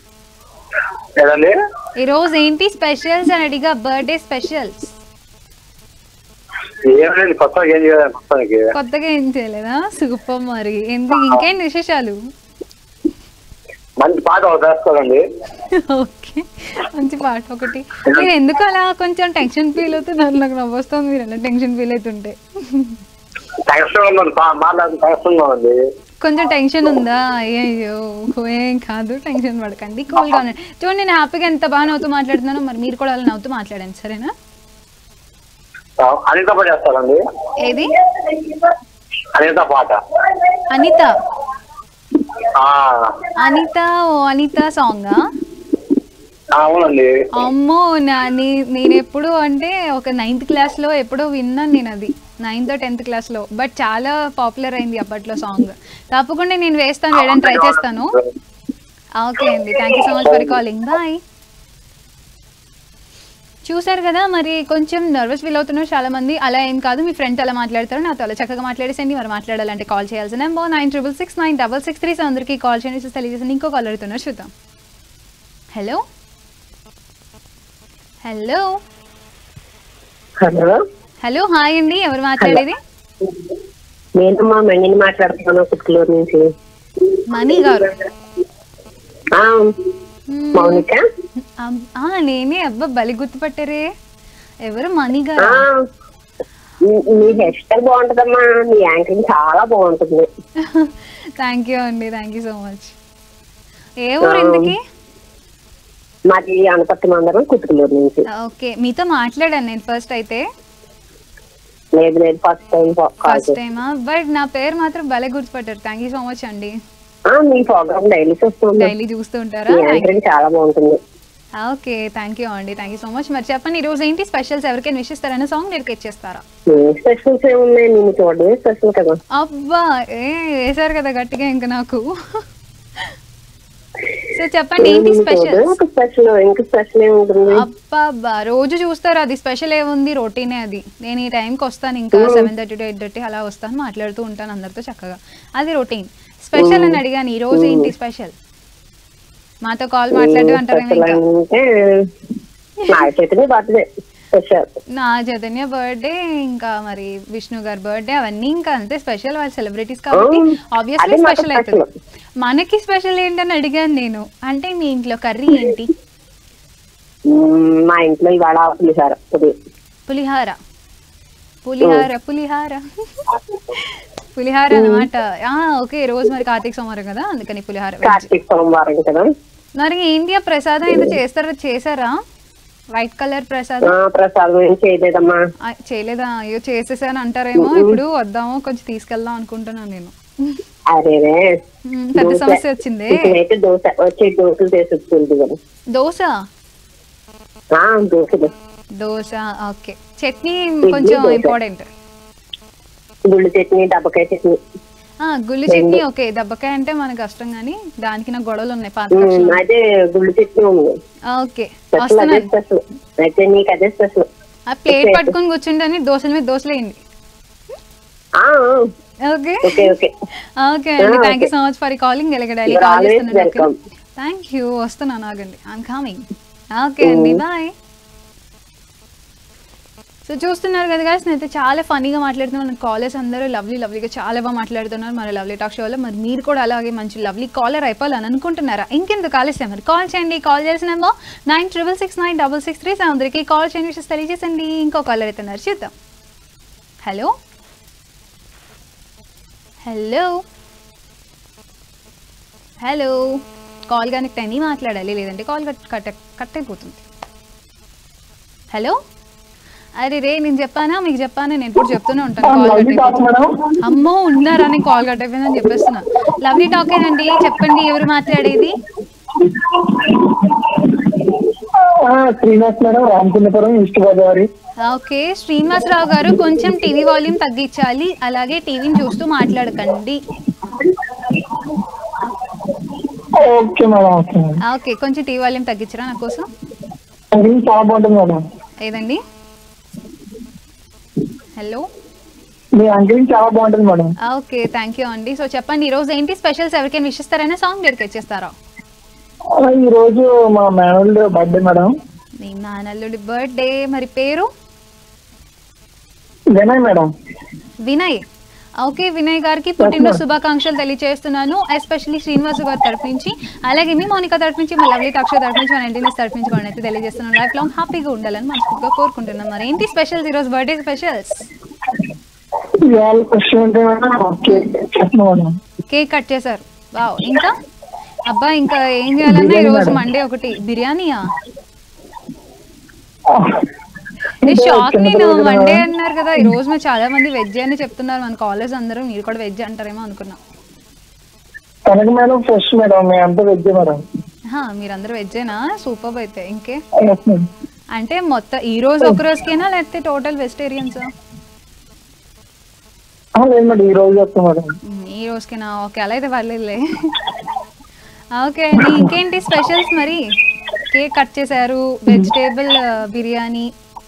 ఈ రోజు ఏంటి స్పెషల్స్ అని అడిగా, బర్త్డే స్పెషల్స్. కొత్తగా ఏం చేయలేదా? సూపర్. మరి ఎందుకు ఇంకేంటి విశేషాలు? మంచి పాట వేసుకోవాలండి. ఓకే మంచి పాట ఒకటి. మీరు ఎందుకు అలా కొంచెం టెన్షన్ ఫీల్ అవుతున్నారు? నాకు నవ్వొస్తుంది మీరు అలా టెన్షన్ ఫీల్ అవుతుంటే. కొంచెం టెన్షన్ ఉందా? అయ్యో ఏం కాదు, టెన్షన్ పడకండి, కూల్గా ఉండండి. చూడండి నేను హ్యాపీగా ఎంత బాగా నవ్వుతూ మాట్లాడుతున్నాను, మరి మీరు కూడా అలా నవ్వుతూ మాట్లాడండి సరేనా? అనిత పాట చేస్తారండి. ఏది? అనిత పాట. అనిత? అనిత ఓ అనిత సాంగా? అవునండి. అమ్మో నా నేను ఎప్పుడు అంటే ఒక నైన్త్ క్లాస్ లో ఎప్పుడో విన్నాను నేను, అది నైన్త్ టెన్త్ క్లాస్ లో, బట్ చాలా పాపులర్ అయింది అప్పట్లో సాంగ్. తప్పకుండా నేను వేస్తాను, వేయడానికి ట్రై చేస్తాను. ఓకే అండి thank you so much for calling, bye. చూసారు కదా మరి కొంచెం నర్వస్ ఫీల్ అవుతున్నారు చాలా మంది. అలా ఏం కాదు, మీ ఫ్రెండ్స్ అలా మాట్లాడతారు, నాతో అలా చక్కగా మాట్లాడేసండి. మరి మాట్లాడాలంటే కాల్ చేయాల్సిన number nine triple six nine double six three అందరికీ కాల్ చేయండి, తెలియజేసి ఇంకో కాల్ అడుగుతున్నారు, చూద్దాం. Hello hello hello hello hi అండి, ఎవరు మాట్లాడేది? నేను మా మణిని మాట్లాడుతున్నాను పుట్టిలూరు నుంచి. మణి గారు? మౌనిక నేనే. అబ్బా బలి గుర్తుపట్టారే, ఎవరు? మణి గారు. మీ హెయిర్ స్టైల్ బాగుంటదమ్మా, మీ యాంకరింగ్ చాలా బాగుంటుంది. థ్యాంక్ యూ అండి, థ్యాంక్ యూ సో మచ్. ఏ ఊరు ఇంతకి? మాది అనపర్తి మండలం కుతుకులూరు నుంచి. ఓకే మీతో మాట్లాడాను నేను ఫస్ట్ అయితే? లేదు లేదు ఫస్ట్ టైం. ఫస్ట్ టైమా? బట్ నా పేరు మాత్రం భలే గుర్తుపట్టారు, థ్యాంక్ యూ సో మచ్ అండి. మీ ప్రోగ్రామ్ డైలీ చూస్తాం. డైలీ చూస్తూ ఉంటారా? చాలా బాగుంటుంది. ఓకే థ్యాంక్ యూ అండి, థ్యాంక్ యూ సో మచ్. మరి చెప్పండి ఈ రోజు ఏంటి స్పెషల్స్, ఎవరికైనా విష్ ఇస్తారనే సాంగ్ డెడికేట్ చేస్తారా? స్పెషల్స్ ఏమున్నాయి, నేను చూడడమే స్పెషల్ కదా. అబ్బా ఏ వేసారు కదా గట్టిగా ఇంకా నాకు. సో చెప్పండి ఏంటి స్పెషల్? స్పెషల్ ఇంకా స్పెషల్ ఏముంటుంది? అబ్బా రోజు చూస్తారు, అది స్పెషల్ ఏముంది, రొటీనే అది. నేను ఈ టైంకి వస్తాను, ఇంకా seven thirty to eight thirty అలా వస్తాను, మాట్లాడుతూ ఉంటాను అందరితో చక్కగా, అది రొటీన్. స్పెషల్ అని అడిగాను, ఈ రోజు ఏంటి స్పెషల్? మాతో కాల్ మాట్లాడు అంటారు. నా చైతన్య బర్త్డే, ఇంకా మరి విష్ణు గారి బర్త్డే, అవన్నీ ఇంకా అంతే స్పెషల్, వాళ్ళు సెలబ్రిటీస్ కాబట్టి ఆబ్వియస్లీ స్పెషల్ అవుతుంది. మనకి స్పెషల్ ఏంటని అడిగాను నేను. అంటే మీ ఇంట్లో కర్రీ ఏంటి? మా ఇంట్లో ఇవాళ పులిహార. పులిహార పులిహార పులిహార పులిహార అన్నమాట. ఓకే రోజు మరి కార్తీక సోమవారం కదా, అందుకని పులిహార. కార్తీక సోమవారం కదా. మరి ఏంటి ఆ ప్రసాదం ఏదో చేస్తారా, చేసారా? వైట్ కలర్ ప్రసాదం. ప్రసాదం ఏం చేయలేదమ్మా. చేయలేదా? అయ్యో చేసేసాను అంటారేమో, ఇప్పుడు వద్దాము కొంచెం తీసుకెళ్దాం అనుకుంటున్నాను నేను. అరే పెద్ద సమస్య వచ్చింది. దోశ వచ్చే దోశలు చేసి దోశ దోశలు దోశ ఓకే. చట్నీ కొంచెం ఇంపార్టెంట్. గుళ్ళు చట్నీ, దబ్బకాయ చట్నీ. గుళ్ళు చట్నీ ఓకే, దెబ్బకాయ అంటే మనకు కష్టం కానీ దానికి నాకు గొడవలు ఉన్నాయి పాత ఉమ్, అదే గుళ్ళు చట్నీ ఉంది. ఓకే స్పెషల్ అదే వస్తున్నాను. స్పెషల్. అయితే నీకు అదే స్పెషల్. ఆ ప్లేట్ పట్టుకొని కూర్చుంటే దోశల మీద దోశలు వేయండి. ఆ, ఆ, ఓకే ఓకే ఓకే ఓకే అండి, thank you so much for calling. ఎలాగ డైలీ You're కాల్ always చేస్తున్నాను. welcome. థ్యాంక్ యూ, వస్తున్నాను ఆగండి, ఐఎమ్ కమింగ్. ఓకే అండి, బాయ్. సో చూస్తున్నారు కదా గాయస్, నేనైతే చాలా ఫనీగా మాట్లాడుతున్నాను. మన కాలర్స్ అందరూ లవ్లీ లవ్లీగా చాలా బాగా మాట్లాడుతున్నారు మన లవ్లీ టాక్ షో వల్ల. మరి మీరు కూడా అలాగే మంచి లవ్లీ కాలర్ అయిపోవాలని అనుకుంటున్నారా? ఇంకెందుకు కాలేస్తే మరి కాల్ చేయండి. కాల్ చేసిన number nine triple six nine double six three seven త్రీకి కాల్ చేయండి, విషయం తెలియజేసండి. ఇంకో కాలర్ అవుతున్నారు, చూద్దాం. Hello hello hello call connect అని మాట్లాడాలి, లేదంటే కాల్ కట్ కట్ కట్ అయిపోతుంది. హలో, అరే రే, నేను చెప్పానా మీకు చెప్పానా? నేను ఇప్పుడు చెప్తూనే ఉంటాను కాల్ కట్ అయిపోతుంది. అమ్మో ఉన్నారా, నేను కాల్ కట్ అయిపోయిందని చెప్పేస్తున్నా. లవ్లీ టాకేనండి, చెప్పండి ఎవరు మాట్లాడేది? Srinivas madam, Ramachandrapuram, east Godavari. Okay Srinivasarao garu, కొంచెం టీవీ వాల్యూమ్ తగ్గించాలి, అలాగే టీవీని చూస్తూ మాట్లాడకండి. Okay madam, okay madam. Okay, కొంచెం టీవీ వాల్యూమ్ తగ్గించరా నా కోసం? చాలా బాగుంటుంది మేడం. ఏదండి? హలో, మీ యాంకరింగ్ చాలా బాగుంటుంది మేడం. ఓకే థ్యాంక్ యూ అండి. సో చెప్పండి, ఈరోజు ఏంటి స్పెషల్స్? ఎవరికైనా విష్ ఇస్తారైనా సాంగ్ డెడికేట్ చేస్తారా? ఈ రోజు మా మేనల్డ్ బర్త్డే మేడం. మీ నాన్నల్లుడి బర్త్డే, మరి పేరు? వినయ్ మేడం. వినయ్. ఓకే, వినయ్ గారికి పుట్టినరోజు శుభాకాంక్షలు తెలియజేస్తున్నాను, ఎస్పెషల్లీ శ్రీనివాస్ గారి తరఫు నుంచి, అలాగే మీ మౌనిక తరఫు నుంచి, మా లవ్లీ టాక్ షో తరఫు నుంచి, మన ఇంటినెస్ తరఫు నుంచి కూడా అయితే తెలియజేస్తున్నాను. లైఫ్ లాంగ్ హ్యాపీగా ఉండాలని మనస్ఫూర్తిగా కోరుకుంటున్నాం. మరి ఏంటి స్పెషల్స్ ఈరోజు, బర్త్డే స్పెషల్స్? ఇవాళ క్వశ్చన్ అంటే మేడం కేక్ చెప్పను మేడం. కేక్ కట్ చేశారు, వావ్. ఇంకా అబ్బా, ఇంకా ఏం చేయాలన్నా ఈరోజు మండే ఒకటి బిర్యానీయా? షాక్, నేను మండే అన్నారు కదా, ఈ రోజు మీరు చాలా మంది వెజ్ అని చెప్తున్నారు మన కాలేజ్ అందరూ, మీరు కూడా వెజ్ అంటారేమో అనుకున్నా. తనకి మేడం ఫ్రెష్ మేడం, మీ అంతా వెజ్ మేడం. మీరందరూ వెజ్జేనా? సూపర్. అయితే ఇంకే Yes, madam. అంటే మొత్తం ఈ రోజు ఒక రోజుకేనా లేకపోతే టోటల్ వెజిటేరియన్స్? ఆ, లేదు మేడం, ఈ రోజు వస్తాం మేడం. ఈ రోజుకేనా? ఓకే, అలా అయితే పర్లేదులే. ఓకే అండి, ఇంకేంటి స్పెషల్స్? మరి కేక్ కట్ చేశారు, వెజిటేబుల్ బిర్యానీ.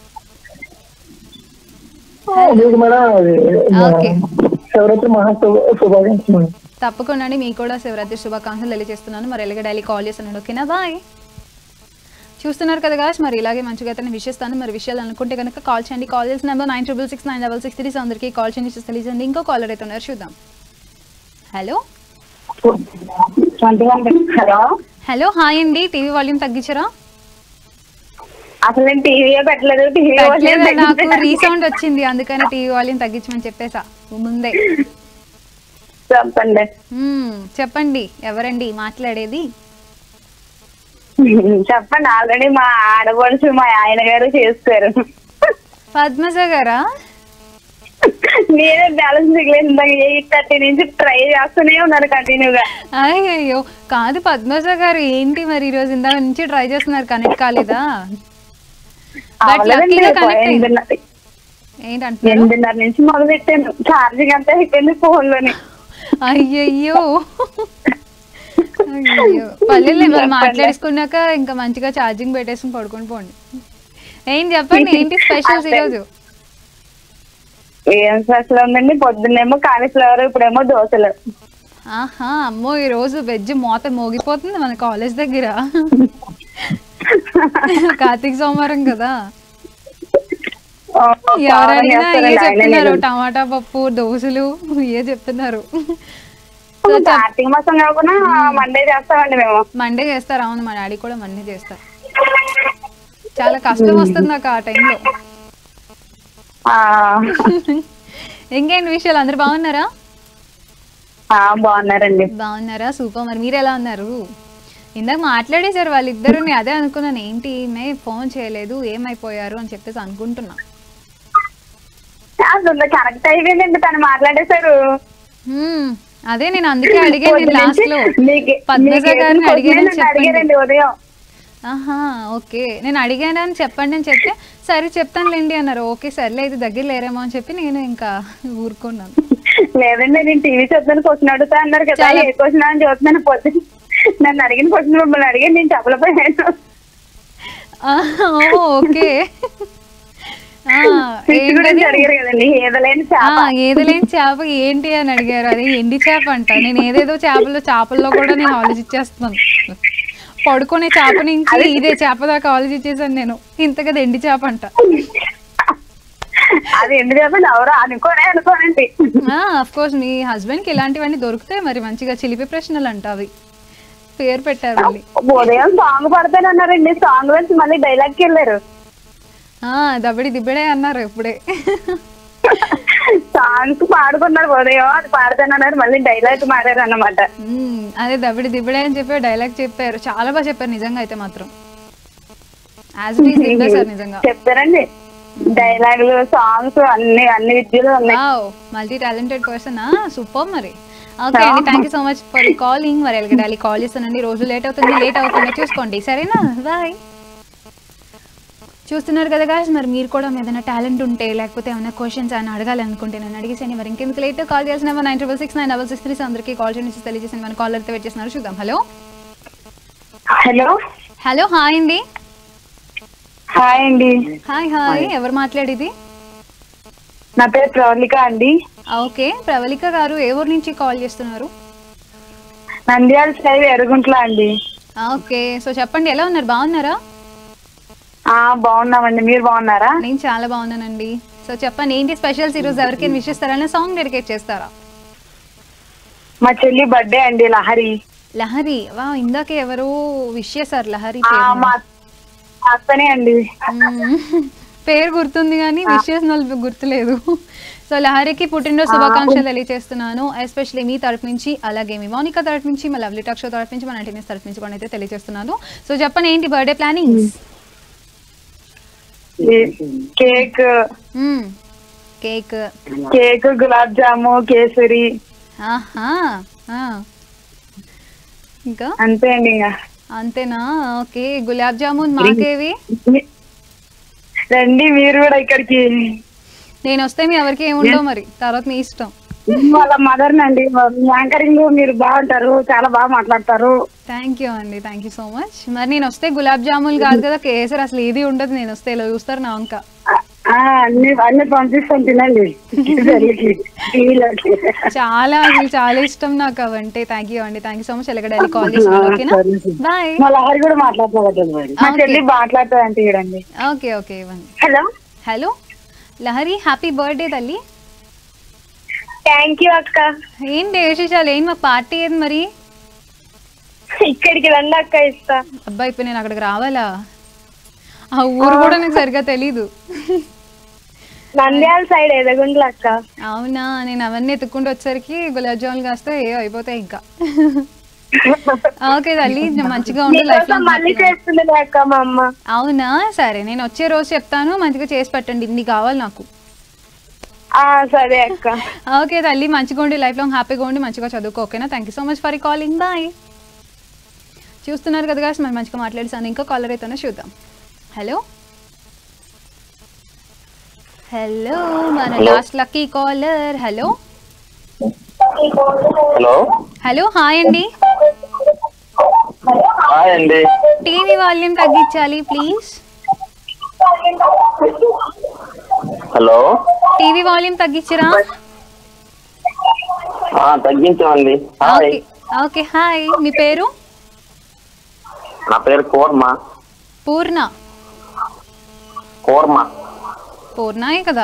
లేదు మేడం, అది ఓకే, శివరాత్రి మహా శుభాకాంక్షలు మేడం. తప్పకుండా అండి, మీకు కూడా శివరాత్రి శుభాకాంక్షలు తెలియజేస్తున్నాను. మరి ఎలాగ డైలీ కాల్ చేస్తున్నాడు. ఓకేనా, బాయ్. చూస్తున్నారు కదా గాయస్, మరి ఇలాగే మంచిగా అయితే విషయిస్తాను. మరి విషయాలు అనుకుంటే కనుక కాల్ చేయండి. కాల్ చేసిన number nine triple six nine double six three అందరికీ కాల్ చేయండి, తెలియజేయండి. ఇంకో కాలర్ అయితే ఉన్నారు, చూద్దాం. హలో హలో హలో హాయ్ అండి, టీవీ వాల్యూమ్ తగ్గించరా? అసలు నేను టీవీయే పెట్టలేదు. టీవీ పెట్టలేదు, నాకు రీసౌండ్ వచ్చింది, అందుకని టీవీ వాల్యూమ్ తగ్గించమని చెప్పేసా ముందే. చెప్పండి మ్మ్, చెప్పండి ఎవరండి మాట్లాడేది? చెప్పండి. ఆల్రెడీ మా ఆడపడుచు మా ఆయన గారు చేస్తారు. పద్మజ గారా? నేనే బ్యాలెన్స్ మిగిలేదు, ఎయిట్ థర్టీ నుంచి ట్రై చేస్తూనే ఉన్నారు కంటిన్యూగా. అయ్యో కాదు పద్మజ గారు, ఏంటి మరి ఈ రోజు ఇందాక నుంచి ట్రై చేస్తున్నారు, కనెక్ట్ కాలేదా? బట్ లక్కీగా కనెక్ట్ అయింది. ఏంటంటే ఎనిమిదిన్నర నుంచి మొదలు పెట్టాను, ఛార్జింగ్ అంతా అయిపోయింది ఫోన్ లోని. అయ్యయ్యో అయ్యో, పల్లెల్లో వాళ్ళు మాట్లాడేసుకున్నాక ఇంకా మంచిగా ఛార్జింగ్ పెట్టేసుకుని పడుకొని పోండి. ఏం చెప్పండి, ఏంటి స్పెషల్స్ ఈరోజు? ఏం స్పెషల్ ఉందండి, పొద్దున్నేమో కాలీఫ్లవర్, ఇప్పుడేమో దోశలు. ఆహా, అమ్మో ఈ రోజు వెజ్ మోత మోగిపోతుంది మన కాలేజ్ దగ్గర. కార్తీక సోమవారం కదా, ఎవరు అడిగినా ఏ చెప్తున్నారు, టమాటా పప్పు దోశలు ఏ చెప్తున్నారు. కార్తీక మాసం కాకుండా మండే చేస్తామండి మేము. మండే చేస్తారు, అవును మా డాడీ కూడా మండే చేస్తారు. చాలా కష్టం వస్తుంది నాకు ఆ టైంలో. ఇంకేంటి విషయాలు, అందరు బాగున్నారా? బాగున్నారండి. బాగున్నారా, సూపర్. మరి మీరు ఎలా ఉన్నారు? ఇందాక మాట్లాడేశారు వాళ్ళిద్దరు, నేను అదే అనుకున్నాను, ఏంటి మే ఫోన్ చేయలేదు, ఏమైపోయారు అని చెప్పేసి అనుకుంటున్నా. కరెక్ట్ అయిపోయిందండి, తను మాట్లాడేశారు. అదే నేను అందుకే అడిగాను లాస్ట్ లో, పద్మజ గారిని అడిగానని చెప్పండి. ఉదయం ఆహా ఓకే, నేను అడిగాను అని చెప్పండి అని చెప్తే సరే చెప్తానులేండి అన్నారు. ఓకే సర్లే, ఇది దగ్గర లేరేమో అని చెప్పి నేను ఇంకా ఊరుకున్నాను. లేదండి నేను టీవీ చూద్దాను క్వశ్చన్ అడుగుతా అన్నారు కదా, చాలా- ఏ క్వశ్చన్ అని చూస్తున్నాను పొద్దు. నన్ను అడిగిన క్వశ్చన్ మిమ్మల్ని అడిగి నేను చెప్పలేకపోయాను. ఓకే. ఫిష్ గురించి అడిగారు కదండి, ఏదలేని చేప. ఏదలేని చేప ఏంటి అని అడిగారు. అది ఎండి చేప అంట. నేను ఏదేదో చేపలు చేపల్లో కూడా నేను ఆలోచించేస్తున్నాను. పడుకునే చేప నుంచి ఇదే చేప దాకా ఆలోచించేసాను నేను. ఇంత కదా ఎండి చేప అంట. అది ఎండి చేప ఎవరో అనుకోనే అనుకోనండి. అఫ్ కోర్స్ మీ హస్బెండ్ కి ఇలాంటివన్నీ దొరుకుతాయి మరి. మంచిగా చిలిపి ప్రశ్నలు అంట అవి. పేరు పెట్టారు మళ్ళీ. ఉదయం సాంగ్ పడతానన్నారండి, సాంగ్ నుంచి మళ్ళీ డైలాగ్ కి వెళ్ళారు. దబ్బడి దిబ్బడే అన్నారు ఇప్పుడే. సాంగ్స్ పాడుకున్నారు ఉదయం, అది పాడతానన్నారు మళ్ళీ డైలాగ్ మారారు అన్నమాట. అదే దబ్బడి దిబ్బడే అని చెప్పి డైలాగ్ చెప్పారు. చాలా బాగా చెప్పారు నిజంగా అయితే మాత్రం. యాజ్ ఇట్ ఈస్ దింపేశారు నిజంగా. చెప్తారండి డైలాగులు, సాంగ్స్ అన్ని అన్ని విద్యలు ఉన్నాయి. Multi talented person. సూపర్ మరి. ఓకే అండి, thank you so much for calling. మరి ఎల్గడాలి కాల్ చేస్తానండి. రోజు లేట్ అవుతుంది, లేట్ అవుతుంది చూసుకోండి సరేనా. బాయ్. చూస్తున్నారు కదా గాయ్స్, మరి మీరు కూడా ఏదైనా టాలెంట్ ఉంటే లేకపోతే ఏమైనా క్వశ్చన్స్ అని అడగాలి అనుకుంటే నేను అడిగేసాను. మరి ఇంకెందుకు లేట్ కాల్ చేసిన number nine triple six nine double six three అందరికీ కాల్ చేసి తెలియజేసాను. మన కాల్ అయితే వెయిట్ చేస్తున్నారు. చూద్దాం. హలో హలో హలో హాయ్ అండి. హాయ్ అండి. హాయ్ హాయ్ ఎవరు మాట్లాడేది? నా పేరు ప్రవళిక అండి. ఓకే ప్రవళిక గారు, ఏ ఊరు నుంచి కాల్ చేస్తున్నారు? నంద్యాల సైడ్ ఎరుగుంట్ల అండి. ఓకే సో చెప్పండి, ఎలా ఉన్నారు? బాగున్నారా? ఆ బాగున్నామండి, మీరు బాగున్నారా? నేను చాలా బాగున్నానండి. సో చెప్పండి, ఏంటి స్పెషల్స్ ఈరోజు? ఎవరికైనా విష్ చేస్తారా? సాంగ్ డెడికేట్ చేస్తారా? మా చెల్లి బర్త్డే అండి, లహరి. లహరి, వా ఇందాకే ఎవరు విష్ చేశారు లహరి. మా అక్కనే అండి. పేరు గుర్తుంది కానీ విష్ చేసిన వాళ్ళు గుర్తులేదు. సో లహరికి పుట్టినరోజు శుభాకాంక్షలు తెలియజేస్తున్నాను. ఎస్పెషల్లీ మీ తరఫు నుంచి, అలాగే మీ మౌనిక తరఫు నుంచి, మా లవ్లీ టాక్ షో తరఫు నుంచి, మన టీనేజ్ తరఫు నుంచి కూడా అయితే తెలియజేస్తున్నాను. సో చెప్పండి, ఏంటి birthday plannings? Cake cake cake gulab jamun, kesari. ఇంకా అంతే అండి. ఇంకా అంతేనా? ఓకే గులాబ్ జామున్ మాకేవి రండి మీరు కూడా ఇక్కడికి. నేను వస్తే మీ ఎవరికి ఏముండవు మరి, తర్వాత మీ ఇష్టం. వాళ్ళ మదర్ నండి, యాంకరింగ్ మీరు బాగుంటారు, చాలా బాగా మాట్లాడతారు. థ్యాంక్ యూ అండి, థ్యాంక్ యూ సో మచ్. మరి నేను వస్తే గులాబ్ జామున్ కాదు కదా కేసరి అసలు ఏది ఉండదు. నేను వస్తే ఇలా చూస్తారు నా వంక. అన్ని అన్ని పంపిస్తాను తినండి. చాలా అసలు చాలా ఇష్టం నాకు అవంటే. థ్యాంక్ యూ అండి, థ్యాంక్ యూ సో మచ్. ఎలాగ కాల్ చేస్తున్నాను. ఓకేనా, బాయ్. మా లహరి కూడా మాట్లాడతారు, మాట్లాడతారు అంటే చూడండి. ఓకే ఓకే ఇవ్వండి. Hello hello Lahari, happy birthday తల్లి. థ్యాంక్ యూ అక్క. ఏంటి విశేషాలు? ఏంటి మాకు పార్టీ ఏది మరి? ఇక్కడికి రండి అక్క, ఇస్తా. అబ్బా ఇప్పుడు నేను అక్కడికి రావాలా? ఆ ఊరు కూడా నాకు సరిగ్గా తెలీదు. నంద్యాల సైడ్ ఎదగుండ్ల అక్క. అవునా, నేను అవన్నీ ఎత్తుక్కుంటూ వచ్చేసరికి గులాబ్ జామున్ కాస్తే ఏ అయిపోతాయి ఇంకా. ఓకే తల్లి, మంచిగా ఉండు లైఫ్. మళ్ళీ చేస్తుంది అక్క మా అమ్మ. అవునా, సరే నేను వచ్చే రోజు చెప్తాను, మంచిగా చేసి పెట్టండి. ఇన్ని కావాలి నాకు. సరే అక్క. ఓకే తల్లి, మంచిగా ఉండి లైఫ్ లాంగ్ హ్యాపీగా ఉండి మంచిగా చదువుకో. ఓకేనా, thank you so much for calling. Bye. చూస్తున్నారు కదా గాయ్స్, మరి మంచిగా మాట్లాడేసాను. ఇంకో కాలర్ అయితేనే చూద్దాం. హలో హలో మన last lucky caller. Hello hello hello hi అండి. హాయ్ అండి. టీవీ వాల్యూమ్ తగ్గించాలి ప్లీజ్. హలో టీవీ వాల్యూమ్ తగ్గించరా? తగ్గించామండి. ఓకే హాయ్, మీ పేరు? నా పేరు పూర్ణ. పూర్ణ? పూర్ణ పూర్ణయే కదా?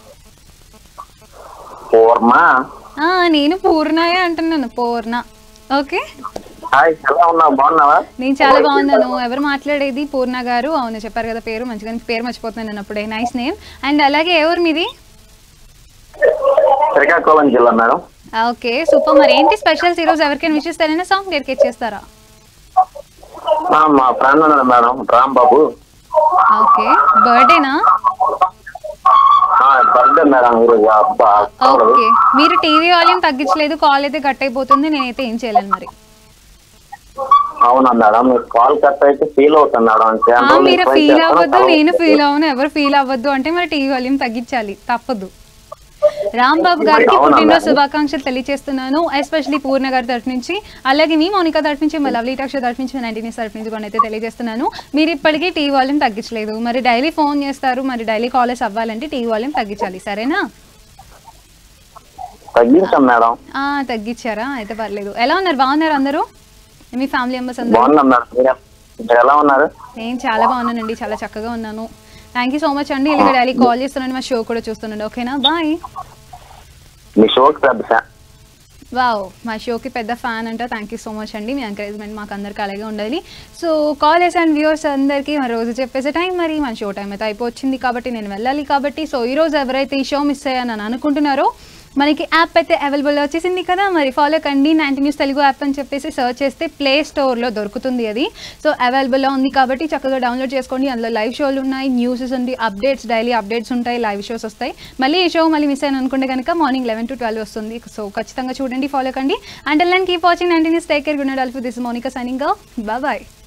పూర్ణ. నేను పూర్ణయే అంటున్నాను. పూర్ణ. ఓకే, ఎలా ఉన్నావు? బాగున్నావా? నేను చాలా బాగున్నాను. ఎవరు మాట్లాడేది? పూర్ణ గారు. అవును చెప్పారు కదా పేరు, మంచిగా పేరు మర్చిపోతున్నాను నేను అప్పుడే. Nice name. అండ్ అలాగే ఎవరు మీది? శ్రీకాకుళం జిల్లా మేడం. Okay super. మరి ఏంటి స్పెషల్స్ ఈరోజు? ఎవరికైనా విష్ చేస్తారైనా సాంగ్ డెడికేట్ చేస్తారా? మా ఫ్రెండ్ ఉన్నాడు మేడం, రామ్ బాబు. ఓకే బర్త్డేనా? బర్త్డే మేడం ఈరోజు. అబ్బా ఓకే, మీరు టీవీ వాల్యూమ్ తగ్గించలేదు, కాల్ అయితే కట్ అయిపోతుంది. నేనైతే ఏం చేయలేను మరి. అవునా మేడం, మీరు కాల్ కట్ అయితే ఫీల్ అవుతాను మేడం. మీరు ఫీల్ అవ్వద్దు, నేను ఫీల్ అవ్వను. ఎవరు ఫీల్ అవ్వద్దు అంటే మరి టీవీ వాల్యూమ్ తగ్గించాలి, తప్పదు. రాంబాబు గారికి అవునా పుట్టినరోజు మేడం? శుభాకాంక్షలు తెలియజేస్తున్నాను. ఎస్పెషల్లీ పూర్ణ గారి తరఫు నుంచి, అలాగే మీ మౌనిక తరఫు నుంచి, మా లవ్లీ టాక్ష తరఫు నుంచి, నైన్టీ న్యూస్ తరఫు నుంచి కూడా అయితే తెలియజేస్తున్నాను. మీరు ఇప్పటికీ టీవీ వాల్యూమ్ తగ్గించలేదు. మరి డైలీ ఫోన్ చేస్తారు, మరి డైలీ కాలర్స్ అవ్వాలంటే టీవీ వాల్యూమ్ తగ్గించాలి, సరేనా? తగ్గించాం మేడం. ఆ, తగ్గించారా? అయితే పర్లేదు. ఎలా ఉన్నారు? బాగున్నారు అందరూ? మీ ఫ్యామిలీ మెంబర్స్ అందరూ? బాగున్నాం మేడం. మీరు- మీరు ఎలా ఉన్నారు? నేను చాలా బాగున్నానండి, చాలా చక్కగా ఉన్నాను. థ్యాంక్ యూ సో మచ్ అండి. ఇలాగ డైలీ కాల్ చేస్తున్నాను, మా షో కూడా చూస్తున్నాను. ఓకేనా, బాయ్. మీ షోకి పెద్ద ఫ్యాన్. వావ్, మా షోకి పెద్ద ఫ్యాన్ అంట. థ్యాంక్ యూ సో మచ్ అండి. మీ ఎంకరేజ్మెంట్ మాకు అందరికీ అలాగే ఉండాలి. సో కాల్ అండ్ వ్యూవర్స్ అందరికీ మరి రోజు చెప్పేసే టైం, మరి మన షో టైం అయితే అయిపోయింది కాబట్టి నేను వెళ్ళాలి కాబట్టి. సో ఈరోజు ఎవరైతే ఈ షో మిస్ అయ్యానని అనుకుంటున్నారో, మనకి యాప్ అయితే అవైలబుల్ వచ్చేసింది కదా, మరి ఫాలో కండి. నైన్టీ న్యూస్ తెలుగు యాప్ అని చెప్పేసి సర్చ్ చేస్తే ప్లే స్టోర్లో దొరుకుతుంది అది. సో అవైలబుల్లో ఉంది కాబట్టి చక్కగా డౌన్లోడ్ చేసుకోండి. అందులో లైవ్ షోలు ఉన్నాయి, న్యూస్ ఉంది, అప్డేట్స్, డైలీ అప్డేట్స్ ఉంటాయి, లైవ్ షోస్ వస్తాయి. మళ్ళీ ఈ షో మళ్ళీ మిస్ అయిన అనుకుంటే కనుక మార్నింగ్ లెవెన్ టు ట్వెల్వ్ వస్తుంది. సో ఖచ్చితంగా చూడండి, ఫాలో కండి. And then keep watching ninety news. Take care, good night all. This Monika signing off. Bye bye.